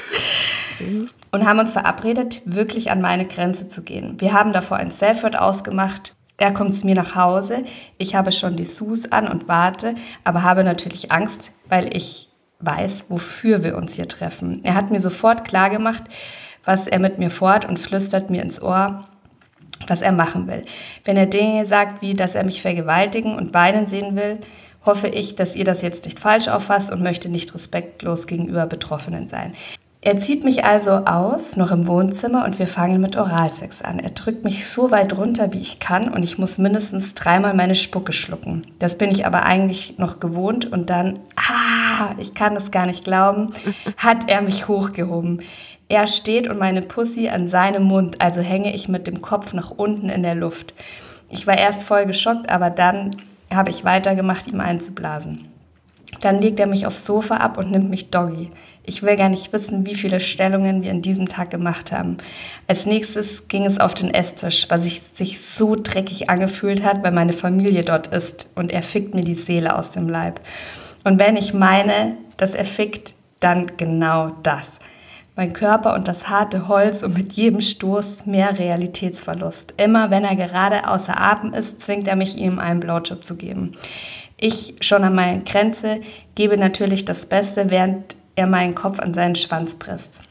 [SPEAKER 3] Und haben uns verabredet, wirklich an meine Grenze zu gehen. Wir haben davor ein Safe-Word ausgemacht. Er kommt zu mir nach Hause. Ich habe schon die Sus an und warte, aber habe natürlich Angst, weil ich weiß, wofür wir uns hier treffen. Er hat mir sofort klargemacht, was er mit mir vorhat und flüstert mir ins Ohr, was er machen will. Wenn er Dinge sagt, wie dass er mich vergewaltigen und weinen sehen will, hoffe ich, dass ihr das jetzt nicht falsch auffasst und möchte nicht respektlos gegenüber Betroffenen sein. Er zieht mich also aus, noch im Wohnzimmer, und wir fangen mit Oralsex an. Er drückt mich so weit runter, wie ich kann, und ich muss mindestens 3-mal meine Spucke schlucken. Das bin ich aber eigentlich noch gewohnt, und dann, ich kann das gar nicht glauben, hat er mich hochgehoben. Er steht und meine Pussy an seinem Mund, also hänge ich mit dem Kopf nach unten in der Luft. Ich war erst voll geschockt, aber dann habe ich weitergemacht, ihm einzublasen. Dann legt er mich aufs Sofa ab und nimmt mich Doggy. Ich will gar nicht wissen, wie viele Stellungen wir an diesem Tag gemacht haben. Als nächstes ging es auf den Esstisch, was sich so dreckig angefühlt hat, weil meine Familie dort ist, und er fickt mir die Seele aus dem Leib. Und wenn ich meine, dass er fickt, dann genau das. Mein Körper und das harte Holz und mit jedem Stoß mehr Realitätsverlust. Immer wenn er gerade außer Atem ist, zwingt er mich, ihm einen Blowjob zu geben. Ich, schon an meiner Grenze, gebe natürlich das Beste, während er meinen Kopf an seinen Schwanz presst.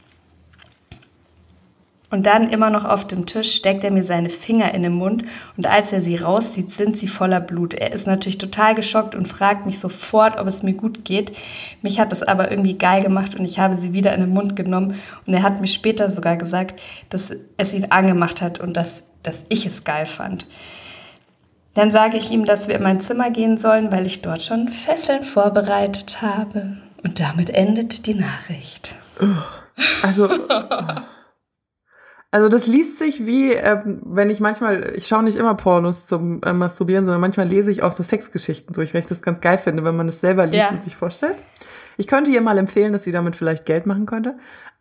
[SPEAKER 3] Und dann immer noch auf dem Tisch steckt er mir seine Finger in den Mund, und als er sie rauszieht, sind sie voller Blut. Er ist natürlich total geschockt und fragt mich sofort, ob es mir gut geht. Mich hat das aber irgendwie geil gemacht und ich habe sie wieder in den Mund genommen, und er hat mir später sogar gesagt, dass es ihn angemacht hat und dass ich es geil fand. Dann sage ich ihm, dass wir in mein Zimmer gehen sollen, weil ich dort schon Fesseln vorbereitet habe. Und damit endet die Nachricht.
[SPEAKER 2] Also, Also das liest sich wie, wenn ich schaue nicht immer Pornos zum Masturbieren, sondern manchmal lese ich auch so Sexgeschichten durch, weil ich das ganz geil finde, wenn man es selber liest und sich vorstellt. Ich könnte ihr mal empfehlen, dass sie damit vielleicht Geld machen könnte.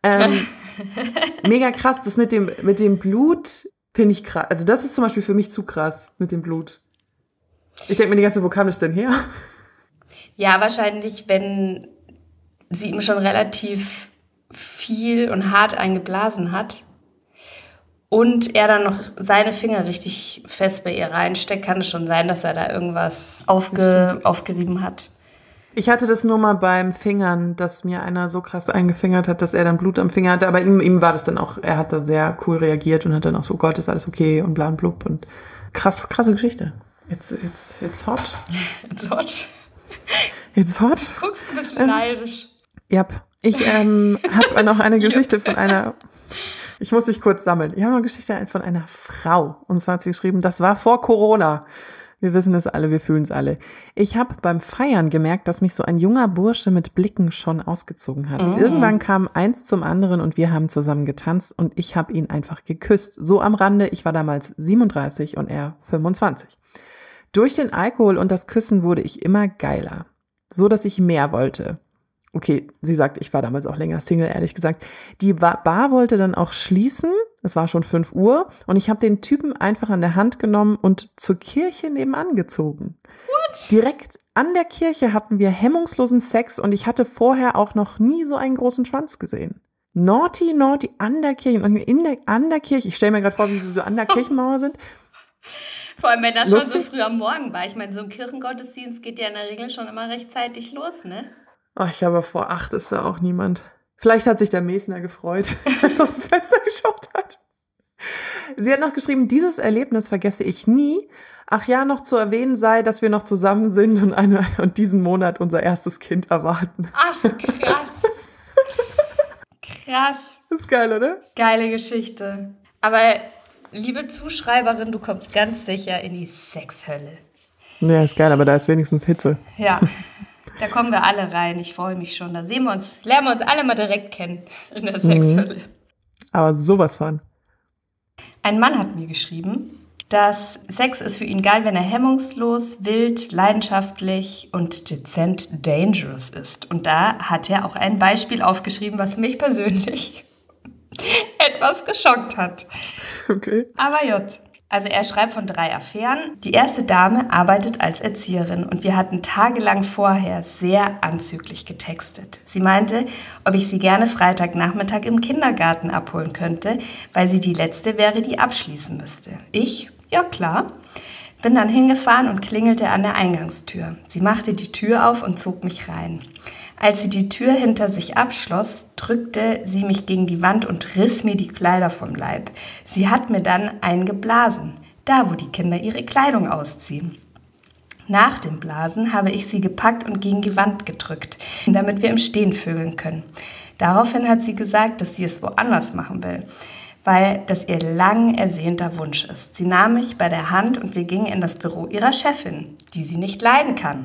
[SPEAKER 2] Mega krass, das mit dem Blut finde ich krass. Also das ist zum Beispiel für mich zu krass mit dem Blut. Ich denke mir die ganze Zeit, wo kam das denn her?
[SPEAKER 3] Ja, wahrscheinlich, wenn sie ihm schon relativ viel und hart eingeblasen hat und er dann noch seine Finger richtig fest bei ihr reinsteckt, kann es schon sein, dass er da irgendwas aufgerieben hat.
[SPEAKER 2] Ich hatte das nur mal beim Fingern, dass mir einer so krass eingefingert hat, dass er dann Blut am Finger hatte. Aber ihm war das dann auch, er hat da sehr cool reagiert und hat dann auch so, Gott, ist alles okay und bla und blub. Und krasse Geschichte. It's hot.
[SPEAKER 3] It's hot.
[SPEAKER 2] It's hot.
[SPEAKER 3] Du guckst ein bisschen neidisch.
[SPEAKER 2] Ja, ich habe noch eine Geschichte von einer, ich muss mich kurz sammeln. Ich habe noch eine Geschichte von einer Frau. Und zwar hat sie geschrieben, das war vor Corona. Wir wissen es alle, wir fühlen es alle. Ich habe beim Feiern gemerkt, dass mich so ein junger Bursche mit Blicken schon ausgezogen hat. Irgendwann kam eins zum anderen und wir haben zusammen getanzt und ich habe ihn einfach geküsst. So am Rande, ich war damals 37 und er 25. Durch den Alkohol und das Küssen wurde ich immer geiler, so dass ich mehr wollte. Okay, sie sagt, ich war damals auch länger Single, ehrlich gesagt. Die Bar wollte dann auch schließen, es war schon 5 Uhr und ich habe den Typen einfach an der Hand genommen und zur Kirche nebenan gezogen. What? Direkt an der Kirche hatten wir hemmungslosen Sex und ich hatte vorher auch noch nie so einen großen Schwanz gesehen. Naughty, an der Kirche, an der Kirche. Ich stelle mir gerade vor, wie sie so an der Kirchenmauer sind.
[SPEAKER 3] Vor allem, wenn das schon so früh am Morgen war. Ich meine, so ein Kirchengottesdienst geht ja in der Regel schon immer rechtzeitig los, ne?
[SPEAKER 2] Ach, ich habe vor 8 ist da auch niemand. Vielleicht hat sich der Mesner gefreut, als er aufs Fenster geschaut hat. Sie hat noch geschrieben, dieses Erlebnis vergesse ich nie. Ach ja, noch zu erwähnen sei, dass wir noch zusammen sind und diesen Monat unser erstes Kind erwarten.
[SPEAKER 3] Ach, krass. Krass.
[SPEAKER 2] Das ist geil, oder?
[SPEAKER 3] Geile Geschichte. Aber, liebe Zuschreiberin, du kommst ganz sicher in die Sexhölle.
[SPEAKER 2] Ja, ist geil, aber da ist wenigstens Hitze.
[SPEAKER 3] Ja. Da kommen wir alle rein. Ich freue mich schon. Da lernen wir uns alle mal direkt kennen in der Sexhölle.
[SPEAKER 2] Aber sowas von.
[SPEAKER 3] Ein Mann hat mir geschrieben, dass Sex ist für ihn geil, wenn er hemmungslos, wild, leidenschaftlich und dezent dangerous ist. Und da hat er auch ein Beispiel aufgeschrieben, was mich persönlich etwas geschockt hat.
[SPEAKER 2] Okay.
[SPEAKER 3] Aber gut. Also er schreibt von 3 Affären. Die erste Dame arbeitet als Erzieherin und wir hatten tagelang vorher sehr anzüglich getextet. Sie meinte, ob ich sie gerne Freitagnachmittag im Kindergarten abholen könnte, weil sie die Letzte wäre, die abschließen müsste. Ich? Ja klar. Bin dann hingefahren und klingelte an der Eingangstür. Sie machte die Tür auf und zog mich rein. Als sie die Tür hinter sich abschloss, drückte sie mich gegen die Wand und riss mir die Kleider vom Leib. Sie hat mir dann einen geblasen, da wo die Kinder ihre Kleidung ausziehen. Nach dem Blasen habe ich sie gepackt und gegen die Wand gedrückt, damit wir im Stehen vögeln können. Daraufhin hat sie gesagt, dass sie es woanders machen will, weil das ihr lang ersehnter Wunsch ist. Sie nahm mich bei der Hand und wir gingen in das Büro ihrer Chefin, die sie nicht leiden kann.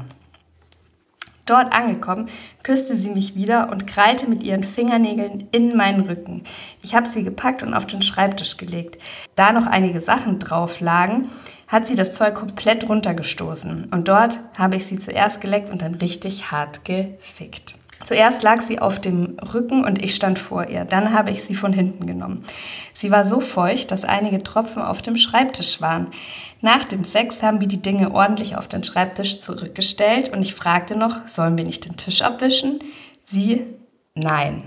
[SPEAKER 3] Dort angekommen, küsste sie mich wieder und krallte mit ihren Fingernägeln in meinen Rücken. Ich habe sie gepackt und auf den Schreibtisch gelegt. Da noch einige Sachen drauf lagen, hat sie das Zeug komplett runtergestoßen. Und dort habe ich sie zuerst geleckt und dann richtig hart gefickt. Zuerst lag sie auf dem Rücken und ich stand vor ihr. Dann habe ich sie von hinten genommen. Sie war so feucht, dass einige Tropfen auf dem Schreibtisch waren. Nach dem Sex haben wir die Dinge ordentlich auf den Schreibtisch zurückgestellt und ich fragte noch, sollen wir nicht den Tisch abwischen? Sie, nein.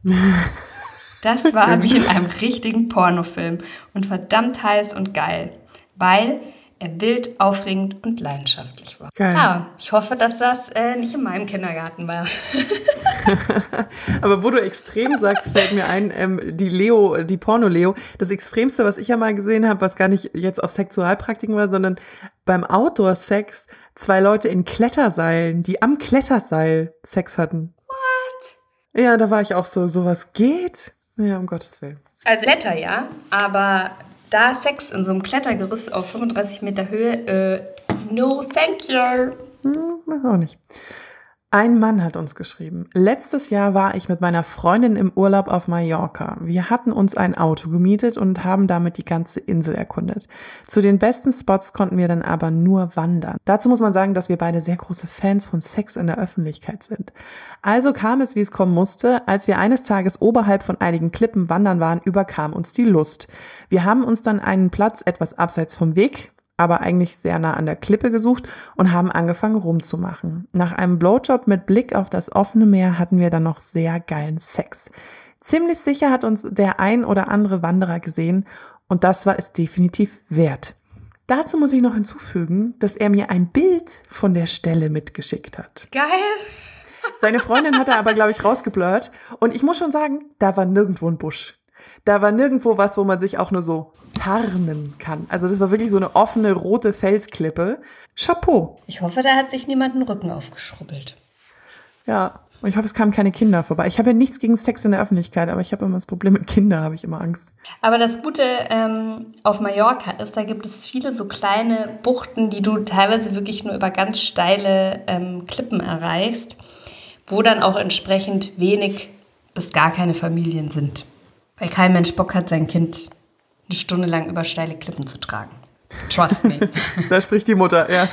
[SPEAKER 3] Das war wie in einem richtigen Pornofilm und verdammt heiß und geil, weil er wild, aufregend und leidenschaftlich war.
[SPEAKER 2] Geil.
[SPEAKER 3] Ja, ich hoffe, dass das nicht in meinem Kindergarten war.
[SPEAKER 2] Aber wo du extrem sagst, fällt mir ein, die Porno-Leo, das Extremste, was ich ja mal gesehen habe, was gar nicht jetzt auf Sexualpraktiken war, sondern beim Outdoor-Sex 2 Leute in Kletterseilen, die am Kletterseil Sex hatten.
[SPEAKER 3] What?
[SPEAKER 2] Ja, da war ich auch so, sowas geht? Ja, um Gottes Willen.
[SPEAKER 3] Also Kletter, ja, aber da Sex in so einem Klettergerüst auf 35 Meter Höhe, no thank you.
[SPEAKER 2] Weiß auch nicht. Ein Mann hat uns geschrieben: Letztes Jahr war ich mit meiner Freundin im Urlaub auf Mallorca. Wir hatten uns ein Auto gemietet und haben damit die ganze Insel erkundet. Zu den besten Spots konnten wir dann aber nur wandern. Dazu muss man sagen, dass wir beide sehr große Fans von Sex in der Öffentlichkeit sind. Also kam es, wie es kommen musste. Als wir eines Tages oberhalb von einigen Klippen wandern waren, überkam uns die Lust. Wir haben uns dann einen Platz etwas abseits vom Weg, aber eigentlich sehr nah an der Klippe gesucht und haben angefangen rumzumachen. Nach einem Blowjob mit Blick auf das offene Meer hatten wir dann noch sehr geilen Sex. Ziemlich sicher hat uns der ein oder andere Wanderer gesehen und das war es definitiv wert. Dazu muss ich noch hinzufügen, dass er mir ein Bild von der Stelle mitgeschickt hat.
[SPEAKER 3] Geil.
[SPEAKER 2] Seine Freundin hat er aber, glaube ich, rausgeblurrt und ich muss schon sagen, da war nirgendwo ein Busch. Da war nirgendwo was, wo man sich auch nur so tarnen kann. Also das war wirklich so eine offene, rote Felsklippe. Chapeau.
[SPEAKER 3] Ich hoffe, da hat sich niemand den Rücken aufgeschrubbelt.
[SPEAKER 2] Ja, und ich hoffe, es kamen keine Kinder vorbei. Ich habe ja nichts gegen Sex in der Öffentlichkeit, aber ich habe immer das Problem mit Kindern, habe ich immer Angst.
[SPEAKER 3] Aber das Gute auf Mallorca ist, da gibt es viele so kleine Buchten, die du teilweise wirklich nur über ganz steile Klippen erreichst, wo dann auch entsprechend wenig bis gar keine Familien sind. Weil kein Mensch Bock hat, sein Kind eine Stunde lang über steile Klippen zu tragen. Trust me.
[SPEAKER 2] Da spricht die Mutter, ja.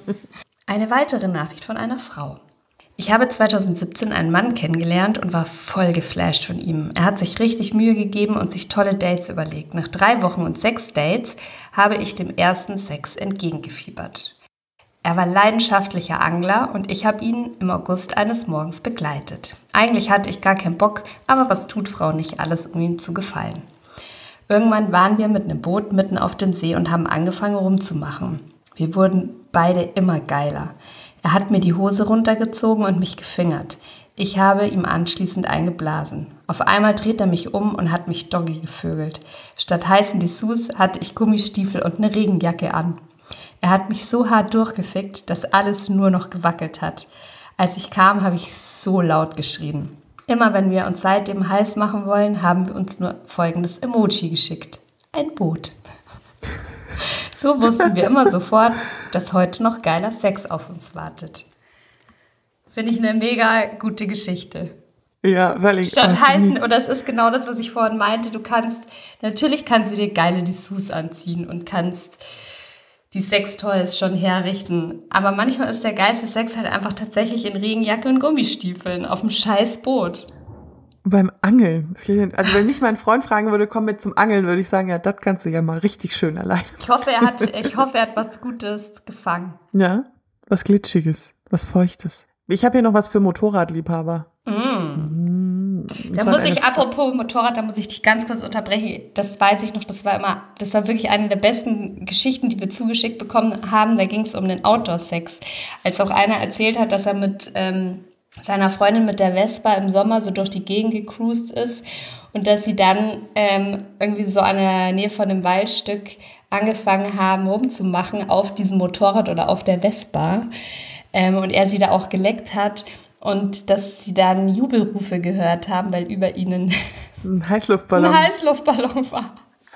[SPEAKER 3] Eine weitere Nachricht von einer Frau. Ich habe 2017 einen Mann kennengelernt und war voll geflasht von ihm. Er hat sich richtig Mühe gegeben und sich tolle Dates überlegt. Nach 3 Wochen und 6 Dates habe ich dem ersten Sex entgegengefiebert. Er war leidenschaftlicher Angler und ich habe ihn im August eines Morgens begleitet. Eigentlich hatte ich gar keinen Bock, aber was tut Frau nicht alles, um ihm zu gefallen? Irgendwann waren wir mit einem Boot mitten auf dem See und haben angefangen rumzumachen. Wir wurden beide immer geiler. Er hat mir die Hose runtergezogen und mich gefingert. Ich habe ihm anschließend eingeblasen. Auf einmal dreht er mich um und hat mich doggy gevögelt. Statt heißen Dessous hatte ich Gummistiefel und eine Regenjacke an. Er hat mich so hart durchgefickt, dass alles nur noch gewackelt hat. Als ich kam, habe ich so laut geschrien. Immer wenn wir uns seitdem heiß machen wollen, haben wir uns nur folgendes Emoji geschickt. Ein Boot. So wussten wir immer sofort, dass heute noch geiler Sex auf uns wartet. Finde ich eine mega gute Geschichte.
[SPEAKER 2] Ja, weil ich...
[SPEAKER 3] Statt heißen, oder es ist genau das, was ich vorhin meinte, natürlich kannst du dir geile Dessous anziehen und kannst die Sextoys schon herrichten. Aber manchmal ist der geilste Sex halt einfach tatsächlich in Regenjacke und Gummistiefeln auf dem scheiß Boot.
[SPEAKER 2] Beim Angeln. Also wenn mich mein Freund fragen würde, komm mit zum Angeln, würde ich sagen, ja, das kannst du ja mal richtig schön allein.
[SPEAKER 3] Ich hoffe, er hat was Gutes gefangen.
[SPEAKER 2] Ja, was Glitschiges, was Feuchtes. Ich habe hier noch was für Motorradliebhaber.
[SPEAKER 3] Da muss ich, apropos Motorrad, da muss ich dich ganz kurz unterbrechen. Das weiß ich noch, das war wirklich eine der besten Geschichten, die wir zugeschickt bekommen haben. Da ging es um den Outdoor-Sex. Als auch einer erzählt hat, dass er mit seiner Freundin mit der Vespa im Sommer so durch die Gegend gecruised ist und dass sie dann irgendwie so an der Nähe von einem Waldstück angefangen haben rumzumachen auf diesem Motorrad oder auf der Vespa und er sie da auch geleckt hat. Und dass sie dann Jubelrufe gehört haben, weil über ihnen
[SPEAKER 2] ein Heißluftballon
[SPEAKER 3] war.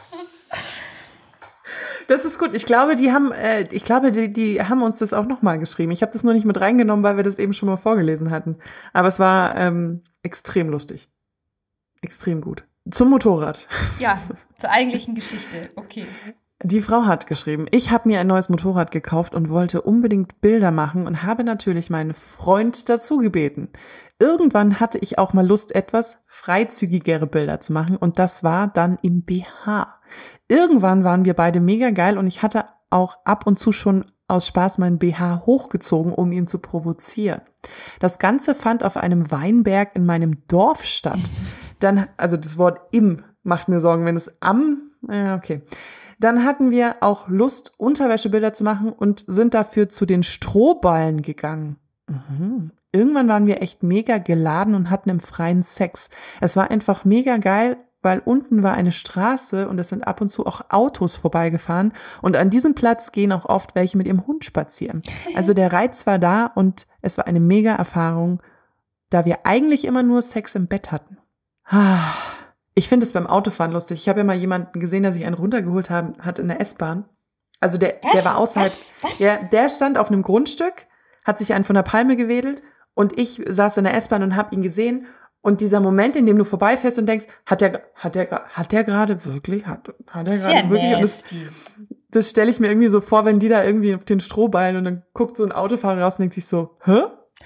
[SPEAKER 2] Das ist gut. Ich glaube, die haben uns das auch nochmal geschrieben. Ich habe das nur nicht mit reingenommen, weil wir das eben schon mal vorgelesen hatten. Aber es war extrem lustig. Extrem gut. Zum Motorrad.
[SPEAKER 3] Ja, zur eigentlichen Geschichte. Okay.
[SPEAKER 2] Die Frau hat geschrieben: Ich habe mir ein neues Motorrad gekauft und wollte unbedingt Bilder machen und habe natürlich meinen Freund dazu gebeten. Irgendwann hatte ich auch mal Lust, etwas freizügigere Bilder zu machen und das war dann im BH. Irgendwann waren wir beide mega geil und ich hatte auch ab und zu schon aus Spaß meinen BH hochgezogen, um ihn zu provozieren. Das Ganze fand auf einem Weinberg in meinem Dorf statt. Also das Wort im macht mir Sorgen, wenn es okay. Dann hatten wir auch Lust, Unterwäschebilder zu machen und sind dafür zu den Strohballen gegangen. Irgendwann waren wir echt mega geladen und hatten im Freien Sex. Es war einfach mega geil, weil unten war eine Straße und es sind ab und zu auch Autos vorbeigefahren. Und an diesem Platz gehen auch oft welche mit ihrem Hund spazieren. Also der Reiz war da und es war eine mega Erfahrung, da wir eigentlich immer nur Sex im Bett hatten. Ich finde es beim Autofahren lustig. Ich habe ja mal jemanden gesehen, der sich einen runtergeholt hat in der S-Bahn. Also der war außerhalb.
[SPEAKER 3] Was?
[SPEAKER 2] Ja, der stand auf einem Grundstück, hat sich einen von der Palme gewedelt und ich saß in der S-Bahn und habe ihn gesehen. Und dieser Moment, in dem du vorbeifährst und denkst, hat der gerade wirklich? Hat er gerade wirklich? Das stelle ich mir irgendwie so vor, wenn die da irgendwie auf den Strohballen und dann guckt so ein Autofahrer raus und denkt sich so, hä?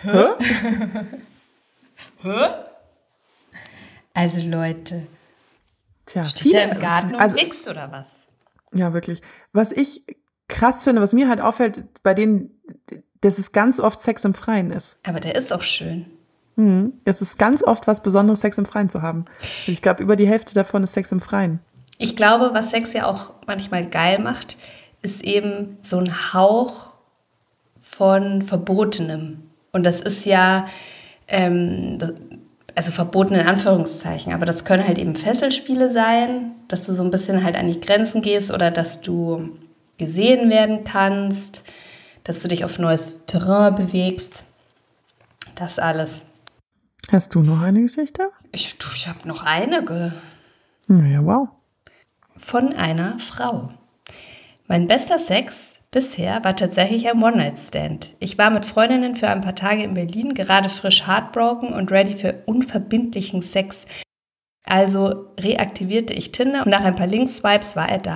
[SPEAKER 3] Also Leute,
[SPEAKER 2] tja,
[SPEAKER 3] steht der im Garten und wichst oder was?
[SPEAKER 2] Ja, wirklich. Was ich krass finde, was mir halt auffällt, bei denen, dass es ganz oft Sex im Freien ist.
[SPEAKER 3] Aber der ist auch schön.
[SPEAKER 2] Es ist ganz oft was Besonderes, Sex im Freien zu haben. Also ich glaube, über die Hälfte davon ist Sex im Freien.
[SPEAKER 3] Ich glaube, was Sex ja auch manchmal geil macht, ist eben so ein Hauch von Verbotenem. Und das ist ja, also verboten in Anführungszeichen, aber das können halt eben Fesselspiele sein, dass du so ein bisschen halt an die Grenzen gehst oder dass du gesehen werden kannst, dass du dich auf neues Terrain bewegst. Das alles.
[SPEAKER 2] Hast du noch eine Geschichte?
[SPEAKER 3] Ich habe noch eine.
[SPEAKER 2] Ja, wow.
[SPEAKER 3] Von einer Frau. Mein bester Sex bisher war tatsächlich ein One-Night-Stand. Ich war mit Freundinnen für ein paar Tage in Berlin, gerade frisch heartbroken und ready für unverbindlichen Sex. Also reaktivierte ich Tinder und nach ein paar Links-Swipes war er da.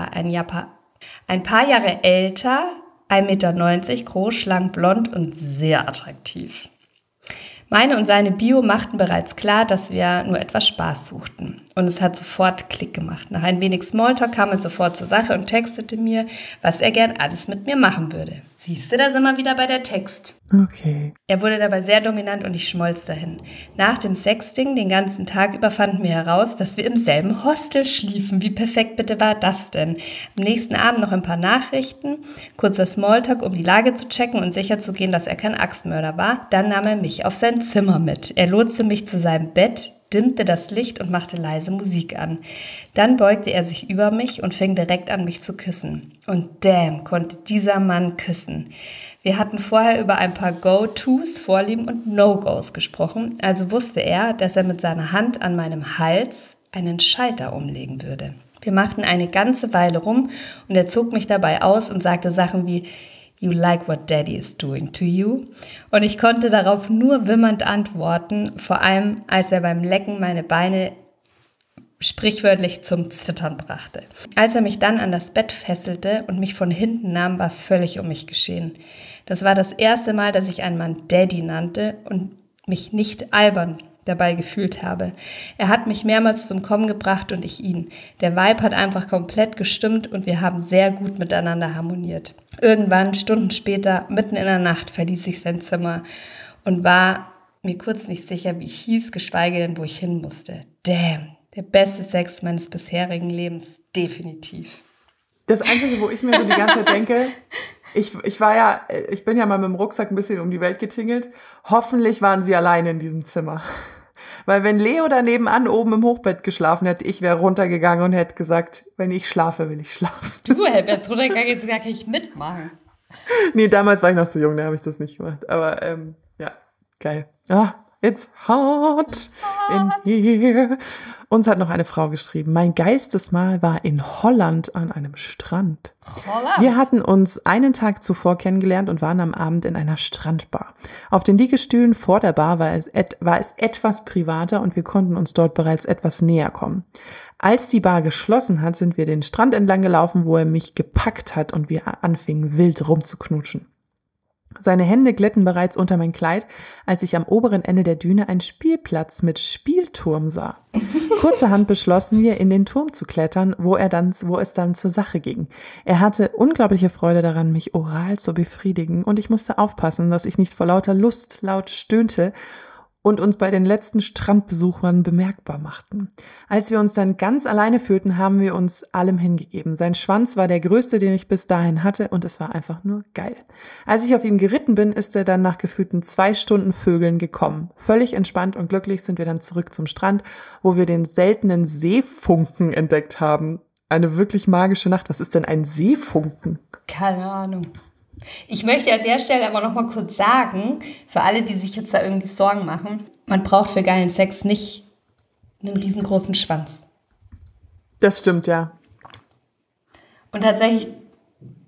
[SPEAKER 3] Ein paar Jahre älter, 1,90 Meter groß, schlank, blond und sehr attraktiv. Meine und seine Bio machten bereits klar, dass wir nur etwas Spaß suchten. Und es hat sofort Klick gemacht. Nach ein wenig Smalltalk kam er sofort zur Sache und textete mir, was er gern alles mit mir machen würde. Siehst du, da sind wir wieder bei der Text.
[SPEAKER 2] Okay.
[SPEAKER 3] Er wurde dabei sehr dominant und ich schmolz dahin. Nach dem Sexting den ganzen Tag über fanden wir heraus, dass wir im selben Hostel schliefen. Wie perfekt bitte war das denn? Am nächsten Abend noch ein paar Nachrichten, kurzer Smalltalk, um die Lage zu checken und sicherzugehen, dass er kein Axtmörder war. Dann nahm er mich auf sein Zimmer mit. Er lotste mich zu seinem Bett, dimmte das Licht und machte leise Musik an. Dann beugte er sich über mich und fing direkt an, mich zu küssen. Und damn, konnte dieser Mann küssen. Wir hatten vorher über ein paar Go-Tos, Vorlieben und No-Gos gesprochen, also wusste er, dass er mit seiner Hand an meinem Hals einen Schalter umlegen würde. Wir machten eine ganze Weile rum und er zog mich dabei aus und sagte Sachen wie "You like what Daddy is doing to you?" Und ich konnte darauf nur wimmernd antworten, vor allem als er beim Lecken meine Beine sprichwörtlich zum Zittern brachte. Als er mich dann an das Bett fesselte und mich von hinten nahm, war es völlig um mich geschehen. Das war das erste Mal, dass ich einen Mann Daddy nannte und mich nicht albern dabei gefühlt habe. Er hat mich mehrmals zum Kommen gebracht und ich ihn. Der Vibe hat einfach komplett gestimmt und wir haben sehr gut miteinander harmoniert. Irgendwann, Stunden später, mitten in der Nacht, verließ ich sein Zimmer und war mir kurz nicht sicher, wie ich hieß, geschweige denn, wo ich hin musste. Damn, der beste Sex meines bisherigen Lebens, definitiv.
[SPEAKER 2] Das Einzige, wo ich mir so die ganze Zeit denke, ich bin ja mal mit dem Rucksack ein bisschen um die Welt getingelt. Hoffentlich waren sie alleine in diesem Zimmer. Weil wenn Leo da nebenan oben im Hochbett geschlafen hätte, ich wäre runtergegangen und hätte gesagt, wenn ich schlafe, will ich schlafen.
[SPEAKER 3] Du wärst runtergegangen, jetzt gar nicht mitmachen.
[SPEAKER 2] Nee, damals war ich noch zu jung, da habe ich das nicht gemacht. Aber ja, geil. Ah, it's hot in here. Uns hat noch eine Frau geschrieben, mein geilstes Mal war in Holland an einem Strand. Holland? Wir hatten uns einen Tag zuvor kennengelernt und waren am Abend in einer Strandbar. Auf den Liegestühlen vor der Bar war es etwas privater und wir konnten uns dort bereits etwas näher kommen. Als die Bar geschlossen hat, sind wir den Strand entlang gelaufen, wo er mich gepackt hat und wir anfingen wild rumzuknutschen. Seine Hände glitten bereits unter mein Kleid, als ich am oberen Ende der Düne einen Spielplatz mit Spielturm sah. Kurzerhand beschlossen wir, in den Turm zu klettern, wo es dann zur Sache ging. Er hatte unglaubliche Freude daran, mich oral zu befriedigen, und ich musste aufpassen, dass ich nicht vor lauter Lust laut stöhnte und uns bei den letzten Strandbesuchern bemerkbar machten. Als wir uns dann ganz alleine fühlten, haben wir uns allem hingegeben. Sein Schwanz war der größte, den ich bis dahin hatte, und es war einfach nur geil. Als ich auf ihn geritten bin, ist er dann nach gefühlten 2 Stunden Vögeln gekommen. Völlig entspannt und glücklich sind wir dann zurück zum Strand, wo wir den seltenen Seefunken entdeckt haben. Eine wirklich magische Nacht. Was ist denn ein Seefunken?
[SPEAKER 3] Keine Ahnung. Ich möchte an der Stelle aber noch mal kurz sagen, für alle, die sich jetzt da irgendwie Sorgen machen, man braucht für geilen Sex nicht einen riesengroßen Schwanz.
[SPEAKER 2] Das stimmt, ja.
[SPEAKER 3] Und tatsächlich,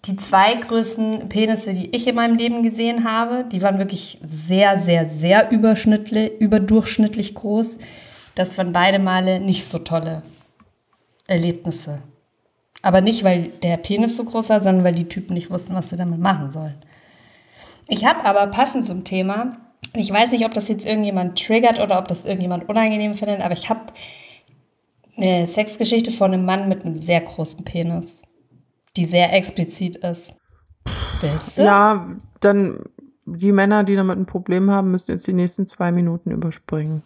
[SPEAKER 3] Die 2 größten Penisse, die ich in meinem Leben gesehen habe, die waren wirklich sehr, sehr, sehr überdurchschnittlich groß. Das waren beide Male nicht so tolle Erlebnisse. Aber nicht, weil der Penis so groß war, sondern weil die Typen nicht wussten, was sie damit machen sollen. Ich habe aber passend zum Thema, ich weiß nicht, ob das jetzt irgendjemand triggert oder ob das irgendjemand unangenehm findet, aber ich habe eine Sexgeschichte von einem Mann mit einem sehr großen Penis, die sehr explizit ist. Willst du?
[SPEAKER 2] Ja, dann die Männer, die damit ein Problem haben, müssen jetzt die nächsten 2 Minuten überspringen.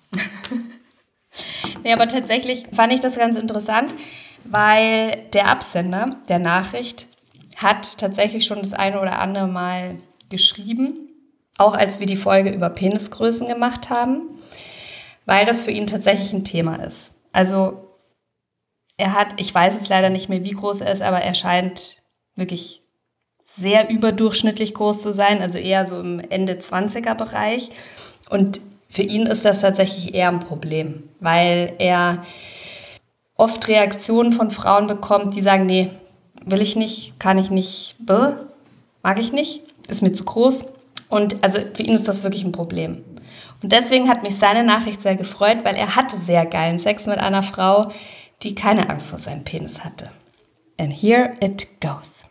[SPEAKER 3] Nee, aber tatsächlich fand ich das ganz interessant, weil der Absender der Nachricht hat tatsächlich schon das eine oder andere Mal geschrieben, auch als wir die Folge über Penisgrößen gemacht haben, weil das für ihn tatsächlich ein Thema ist. Also er hat, ich weiß jetzt leider nicht mehr, wie groß er ist, aber er scheint wirklich sehr überdurchschnittlich groß zu sein, also eher so im Ende 20er-Bereich. Und für ihn ist das tatsächlich eher ein Problem, weil er oft Reaktionen von Frauen bekommt, die sagen, nee, will ich nicht, kann ich nicht, mag ich nicht, ist mir zu groß. Und also für ihn ist das wirklich ein Problem. Und deswegen hat mich seine Nachricht sehr gefreut, weil er hatte sehr geilen Sex mit einer Frau, die keine Angst vor seinem Penis hatte. And here it goes.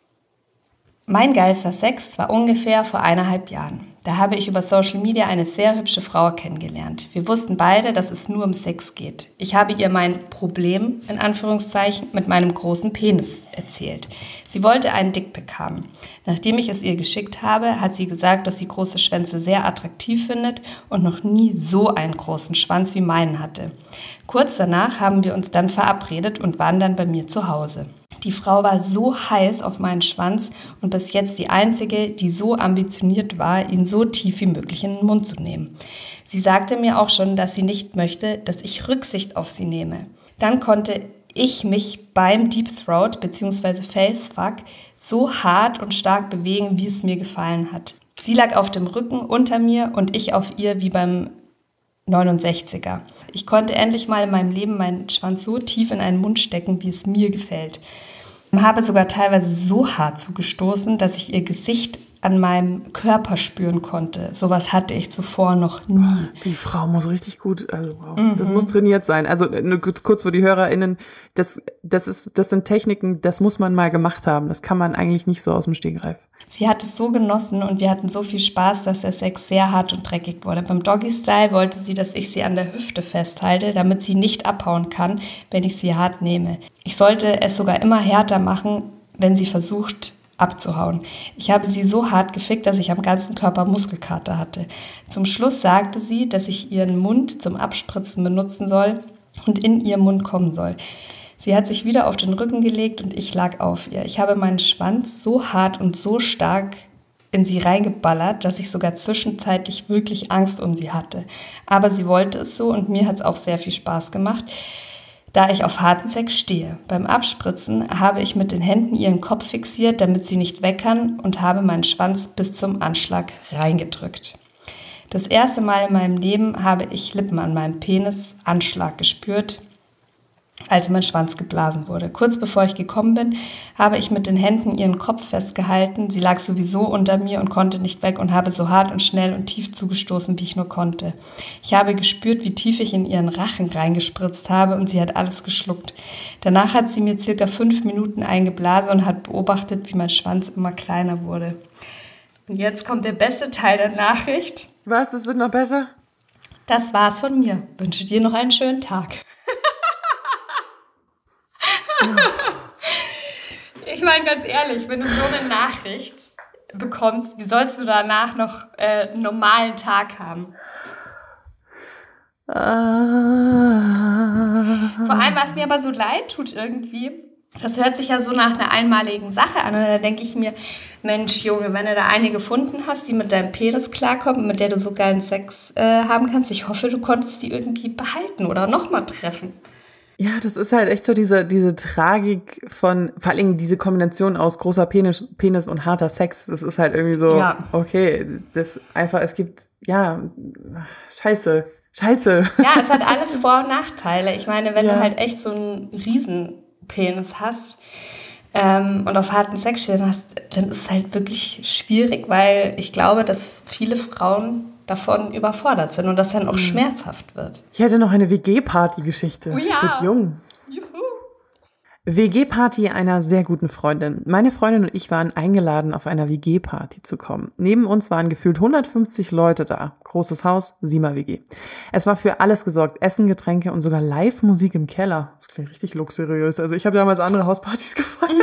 [SPEAKER 3] Mein geilster Sex war ungefähr vor 1,5 Jahren. Da habe ich über Social Media eine sehr hübsche Frau kennengelernt. Wir wussten beide, dass es nur um Sex geht. Ich habe ihr mein Problem, in Anführungszeichen, mit meinem großen Penis erzählt. Sie wollte einen Dickpic haben. Nachdem ich es ihr geschickt habe, hat sie gesagt, dass sie große Schwänze sehr attraktiv findet und noch nie so einen großen Schwanz wie meinen hatte. Kurz danach haben wir uns dann verabredet und waren dann bei mir zu Hause. Die Frau war so heiß auf meinen Schwanz und bis jetzt die einzige, die so ambitioniert war, ihn so tief wie möglich in den Mund zu nehmen. Sie sagte mir auch schon, dass sie nicht möchte, dass ich Rücksicht auf sie nehme. Dann konnte ich mich beim Deep Throat bzw. Facefuck so hart und stark bewegen, wie es mir gefallen hat. Sie lag auf dem Rücken unter mir und ich auf ihr wie beim 69er. Ich konnte endlich mal in meinem Leben meinen Schwanz so tief in einen Mund stecken, wie es mir gefällt. Ich habe sogar teilweise so hart zugestoßen, dass ich ihr Gesicht an meinem Körper spüren konnte. Sowas hatte ich zuvor noch nie.
[SPEAKER 2] Die Frau muss richtig gut, also wow, das muss trainiert sein. Also nur kurz für die HörerInnen, das sind Techniken, das muss man mal gemacht haben. Das kann man eigentlich nicht so aus dem Stegreif.
[SPEAKER 3] Sie hat es so genossen und wir hatten so viel Spaß, dass der Sex sehr hart und dreckig wurde. Beim Doggy-Style wollte sie, dass ich sie an der Hüfte festhalte, damit sie nicht abhauen kann, wenn ich sie hart nehme. Ich sollte es sogar immer härter machen, wenn sie versucht abzuhauen. Ich habe sie so hart gefickt, dass ich am ganzen Körper Muskelkater hatte. Zum Schluss sagte sie, dass ich ihren Mund zum Abspritzen benutzen soll und in ihren Mund kommen soll. Sie hat sich wieder auf den Rücken gelegt und ich lag auf ihr. Ich habe meinen Schwanz so hart und so stark in sie reingeballert, dass ich sogar zwischenzeitlich wirklich Angst um sie hatte. Aber sie wollte es so und mir hat es auch sehr viel Spaß gemacht, da ich auf harten Sex stehe. Beim Abspritzen habe ich mit den Händen ihren Kopf fixiert, damit sie nicht weg kann und habe meinen Schwanz bis zum Anschlag reingedrückt. Das erste Mal in meinem Leben habe ich Lippen an meinem Penis Anschlag gespürt, als mein Schwanz geblasen wurde. Kurz bevor ich gekommen bin, habe ich mit den Händen ihren Kopf festgehalten. Sie lag sowieso unter mir und konnte nicht weg und habe so hart und schnell und tief zugestoßen, wie ich nur konnte. Ich habe gespürt, wie tief ich in ihren Rachen reingespritzt habe und sie hat alles geschluckt. Danach hat sie mir circa 5 Minuten eingeblasen und hat beobachtet, wie mein Schwanz immer kleiner wurde. Und jetzt kommt der beste Teil der Nachricht.
[SPEAKER 2] Was, es wird noch besser?
[SPEAKER 3] Das war's von mir. Wünsche dir noch einen schönen Tag. Ich meine, ganz ehrlich, wenn du so eine Nachricht bekommst, wie sollst du danach noch einen normalen Tag haben? Vor allem, was mir aber so leid tut irgendwie, das hört sich ja so nach einer einmaligen Sache an. Und da denke ich mir, Mensch, Junge, wenn du da eine gefunden hast, die mit deinem Penis klarkommt, mit der du so geilen Sex haben kannst, ich hoffe, du konntest die irgendwie behalten oder nochmal treffen.
[SPEAKER 2] Ja, das ist halt echt so diese Tragik von, vor allem diese Kombination aus großer Penis und harter Sex. Das ist halt irgendwie so, ja. Okay, das einfach, es gibt, ja, Scheiße.
[SPEAKER 3] Ja, es hat alles Vor- und Nachteile. Ich meine, wenn du halt echt so einen Riesenpenis hast, und auf harten Sex stehen hast, dann ist es halt wirklich schwierig, weil ich glaube, dass viele Frauen davon überfordert sind und das dann auch schmerzhaft wird.
[SPEAKER 2] Ich hätte noch eine WG-Party-Geschichte.
[SPEAKER 3] Oh ja.
[SPEAKER 2] Es wird jung.
[SPEAKER 3] Juhu.
[SPEAKER 2] WG-Party einer sehr guten Freundin. Meine Freundin und ich waren eingeladen, auf einer WG-Party zu kommen. Neben uns waren gefühlt 150 Leute da. Großes Haus, 7er WG. Es war für alles gesorgt. Essen, Getränke und sogar Live-Musik im Keller. Das klingt richtig luxuriös. Also ich habe damals andere Hauspartys gefeiert.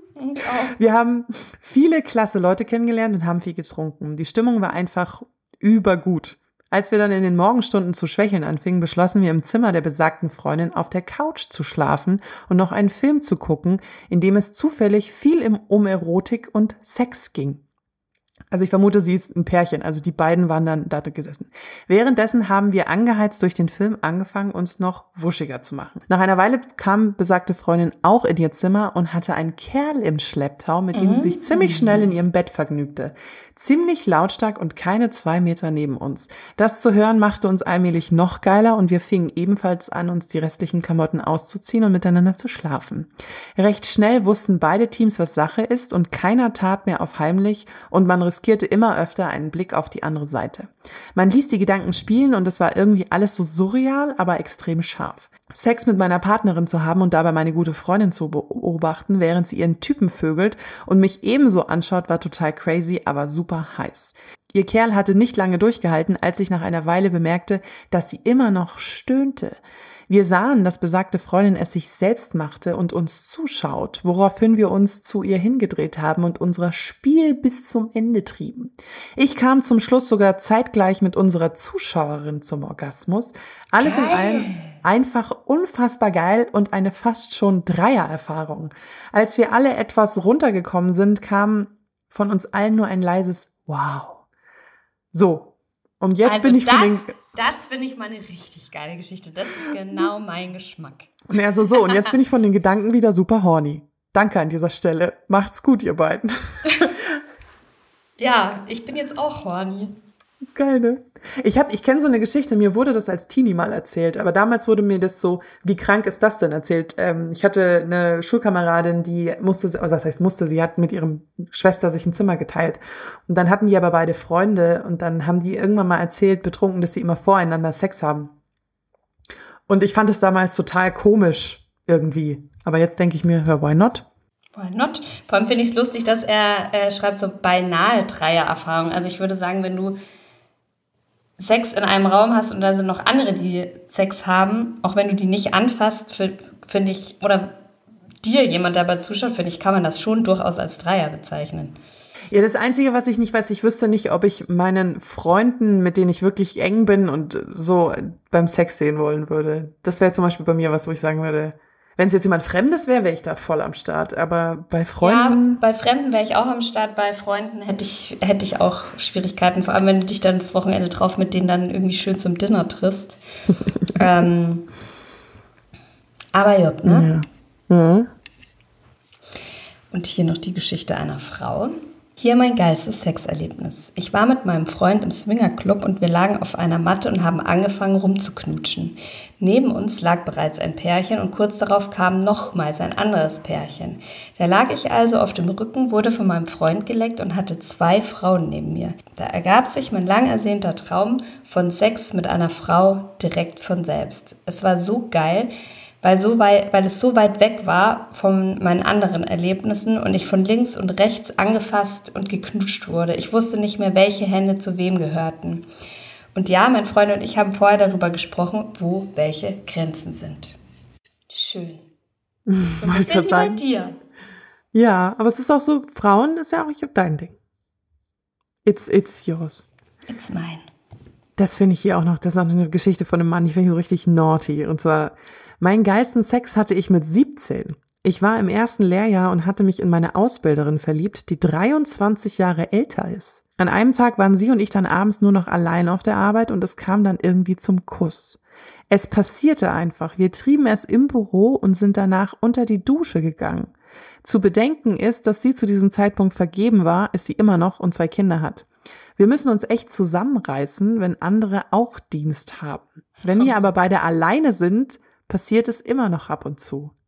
[SPEAKER 2] Wir haben viele klasse Leute kennengelernt und haben viel getrunken. Die Stimmung war einfach übergut. Als wir dann in den Morgenstunden zu schwächeln anfingen, beschlossen wir im Zimmer der besagten Freundin auf der Couch zu schlafen und noch einen Film zu gucken, in dem es zufällig viel um Erotik und Sex ging. Also ich vermute, sie ist ein Pärchen, also die beiden waren dann da gesessen. Währenddessen haben wir angeheizt durch den Film angefangen, uns noch wuschiger zu machen. Nach einer Weile kam besagte Freundin auch in ihr Zimmer und hatte einen Kerl im Schlepptau, mit dem sie sich ziemlich schnell in ihrem Bett vergnügte. Ziemlich lautstark und keine 2 Meter neben uns. Das zu hören machte uns allmählich noch geiler und wir fingen ebenfalls an, uns die restlichen Klamotten auszuziehen und miteinander zu schlafen. Recht schnell wussten beide Teams, was Sache ist und keiner tat mehr auf heimlich und man riskierte immer öfter einen Blick auf die andere Seite. Man ließ die Gedanken spielen und es war irgendwie alles so surreal, aber extrem scharf. Sex mit meiner Partnerin zu haben und dabei meine gute Freundin zu beobachten, während sie ihren Typen vögelt und mich ebenso anschaut, war total crazy, aber super heiß. Ihr Kerl hatte nicht lange durchgehalten, als ich nach einer Weile bemerkte, dass sie immer noch stöhnte. Wir sahen, dass besagte Freundin es sich selbst machte und uns zuschaut, woraufhin wir uns zu ihr hingedreht haben und unser Spiel bis zum Ende trieben. Ich kam zum Schluss sogar zeitgleich mit unserer Zuschauerin zum Orgasmus. Alles in allem einfach unfassbar geil und eine fast schon Dreier-Erfahrung. Als wir alle etwas runtergekommen sind, kam von uns allen nur ein leises Wow. So, und jetzt
[SPEAKER 3] also
[SPEAKER 2] bin ich von den...
[SPEAKER 3] Das finde ich mal eine richtig geile Geschichte. Das ist genau mein Geschmack.
[SPEAKER 2] Ja, so. Und jetzt bin ich von den Gedanken wieder super horny. Danke an dieser Stelle. Macht's gut, ihr beiden.
[SPEAKER 3] Ja, ich bin jetzt auch horny.
[SPEAKER 2] Das ist geil, ne? Ich kenne so eine Geschichte, mir wurde das als Teenie mal erzählt, aber damals wurde mir das so, wie krank ist das denn erzählt? Ich hatte eine Schulkameradin, die sie hat mit ihrem Schwester sich ein Zimmer geteilt. Und dann hatten die aber beide Freunde und dann haben die irgendwann mal erzählt, betrunken, dass sie immer voreinander Sex haben. Und ich fand es damals total komisch irgendwie. Aber jetzt denke ich mir, why not?
[SPEAKER 3] Why not? Vor allem finde ich es lustig, dass er schreibt so beinahe Dreier-Erfahrung. Also ich würde sagen, wenn du Sex in einem Raum hast und da sind noch andere, die Sex haben, auch wenn du die nicht anfasst, finde ich, oder dir jemand dabei zuschaut, finde ich, kann man das schon durchaus als Dreier bezeichnen.
[SPEAKER 2] Ja, das Einzige, was ich nicht weiß, ich wüsste nicht, ob ich meinen Freunden, mit denen ich wirklich eng bin und so beim Sex sehen wollen würde. Das wäre zum Beispiel bei mir was, wo ich sagen würde, wenn es jetzt jemand Fremdes wäre, wäre ich da voll am Start. Aber bei Freunden...
[SPEAKER 3] Ja, bei Fremden wäre ich auch am Start. Bei Freunden hätte ich auch Schwierigkeiten. Vor allem, wenn du dich dann das Wochenende drauf mit denen dann irgendwie schön zum Dinner triffst. Aber gut, ne?
[SPEAKER 2] Ja. Mhm.
[SPEAKER 3] Und hier noch die Geschichte einer Frau. Hier mein geilstes Sexerlebnis. Ich war mit meinem Freund im Swingerclub und wir lagen auf einer Matte und haben angefangen rumzuknutschen. Neben uns lag bereits ein Pärchen und kurz darauf kam nochmals ein anderes Pärchen. Da lag ich also auf dem Rücken, wurde von meinem Freund geleckt und hatte 2 Frauen neben mir. Da ergab sich mein lang ersehnter Traum von Sex mit einer Frau direkt von selbst. Es war so geil, weil es so weit weg war von meinen anderen Erlebnissen und ich von links und rechts angefasst und geknutscht wurde. Ich wusste nicht mehr, welche Hände zu wem gehörten. Und ja, mein Freund und ich haben vorher darüber gesprochen, wo welche Grenzen sind. Schön. So ein bisschen wie bei dir.
[SPEAKER 2] Ja, aber es ist auch so, Frauen ist ja auch dein Ding. It's yours.
[SPEAKER 3] It's mine.
[SPEAKER 2] Das finde ich hier auch noch, das ist auch eine Geschichte von einem Mann, die finde ich so richtig naughty. Und zwar, meinen geilsten Sex hatte ich mit 17. Ich war im ersten Lehrjahr und hatte mich in meine Ausbilderin verliebt, die 23 Jahre älter ist. An einem Tag waren sie und ich dann abends nur noch allein auf der Arbeit und es kam dann irgendwie zum Kuss. Es passierte einfach. Wir trieben es im Büro und sind danach unter die Dusche gegangen. Zu bedenken ist, dass sie zu diesem Zeitpunkt vergeben war, ist sie immer noch und 2 Kinder hat. Wir müssen uns echt zusammenreißen, wenn andere auch Dienst haben. Wenn wir aber beide alleine sind, passiert es immer noch ab und zu.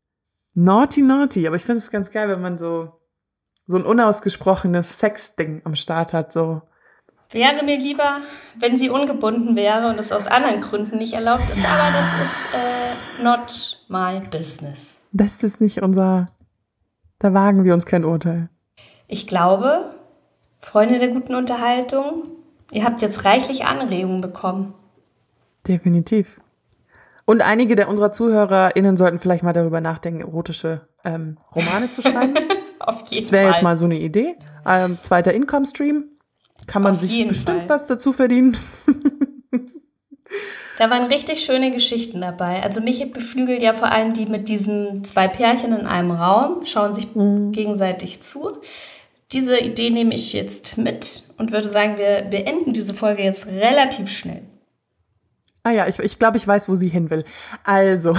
[SPEAKER 2] Naughty, naughty. Aber ich finde es ganz geil, wenn man so ein unausgesprochenes Sex-Ding am Start hat. So.
[SPEAKER 3] Wäre mir lieber, wenn sie ungebunden wäre und es aus anderen Gründen nicht erlaubt ist. Aber das ist not my business.
[SPEAKER 2] Das ist nicht da wagen wir uns kein Urteil.
[SPEAKER 3] Ich glaube, Freunde der guten Unterhaltung, ihr habt jetzt reichlich Anregungen bekommen.
[SPEAKER 2] Definitiv. Und einige unserer ZuhörerInnen sollten vielleicht mal darüber nachdenken, erotische Romane zu schreiben.
[SPEAKER 3] Auf jeden Fall.
[SPEAKER 2] Das wäre jetzt mal so eine Idee. Zweiter Income-Stream. Kann man sich bestimmt was dazu verdienen.
[SPEAKER 3] Da waren richtig schöne Geschichten dabei. Also mich beflügelt ja vor allem die mit diesen 2 Pärchen in einem Raum, schauen sich gegenseitig zu. Diese Idee nehme ich jetzt mit und würde sagen, wir beenden diese Folge jetzt relativ schnell.
[SPEAKER 2] Ah ja, ich glaube, ich weiß, wo sie hin will. Also,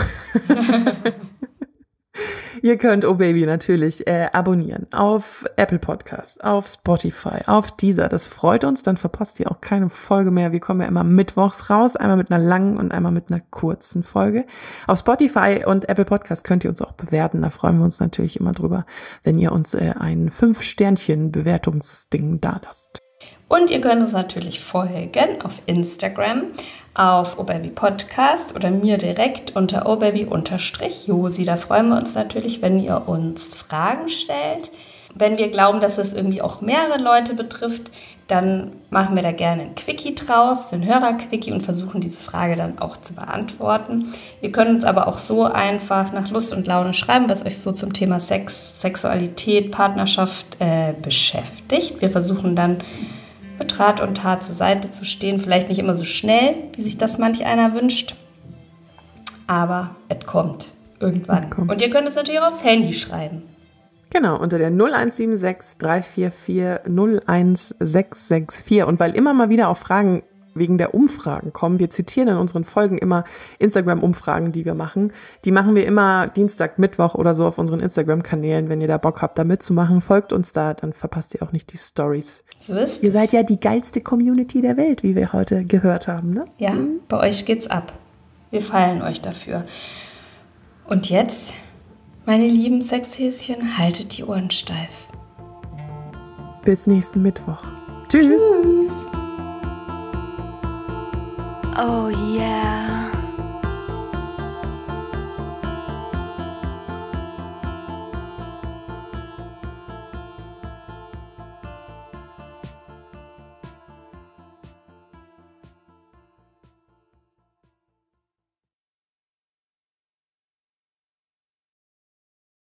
[SPEAKER 2] ihr könnt Oh Baby natürlich abonnieren auf Apple Podcasts, auf Spotify, auf Deezer. Das freut uns, dann verpasst ihr auch keine Folge mehr. Wir kommen ja immer mittwochs raus, einmal mit einer langen und einmal mit einer kurzen Folge. Auf Spotify und Apple Podcasts könnt ihr uns auch bewerten. Da freuen wir uns natürlich immer drüber, wenn ihr uns ein 5-Sternchen-Bewertungsding dalasst.
[SPEAKER 3] Und ihr könnt uns natürlich folgen auf Instagram, auf obaby-podcast oder mir direkt unter obaby_josi. Da freuen wir uns natürlich, wenn ihr uns Fragen stellt. Wenn wir glauben, dass es irgendwie auch mehrere Leute betrifft, dann machen wir da gerne ein Quickie draus, ein Hörer-Quickie, und versuchen diese Frage dann auch zu beantworten. Ihr könnt uns aber auch so einfach nach Lust und Laune schreiben, was euch so zum Thema Sex, Sexualität, Partnerschaft beschäftigt. Wir versuchen dann mit Rat und Tat zur Seite zu stehen. Vielleicht nicht immer so schnell, wie sich das manch einer wünscht. Aber es kommt irgendwann. Und ihr könnt es natürlich auch aufs Handy schreiben.
[SPEAKER 2] Genau, unter der 0176 344 01664. Und weil immer mal wieder auch Fragen wegen der Umfragen kommen, wir zitieren in unseren Folgen immer Instagram-Umfragen, die wir machen. Die machen wir immer Dienstag, Mittwoch oder so auf unseren Instagram-Kanälen. Wenn ihr da Bock habt, da mitzumachen, folgt uns da, dann verpasst ihr auch nicht die Stories.
[SPEAKER 3] So ist es.
[SPEAKER 2] Ihr seid ja die geilste Community der Welt, wie wir heute gehört haben, ne?
[SPEAKER 3] Ja, bei euch geht's ab. Wir feiern euch dafür. Und jetzt, meine lieben Sexhäschen, haltet die Ohren steif.
[SPEAKER 2] Bis nächsten Mittwoch. Tschüss.
[SPEAKER 3] Tschüss.
[SPEAKER 4] Oh yeah.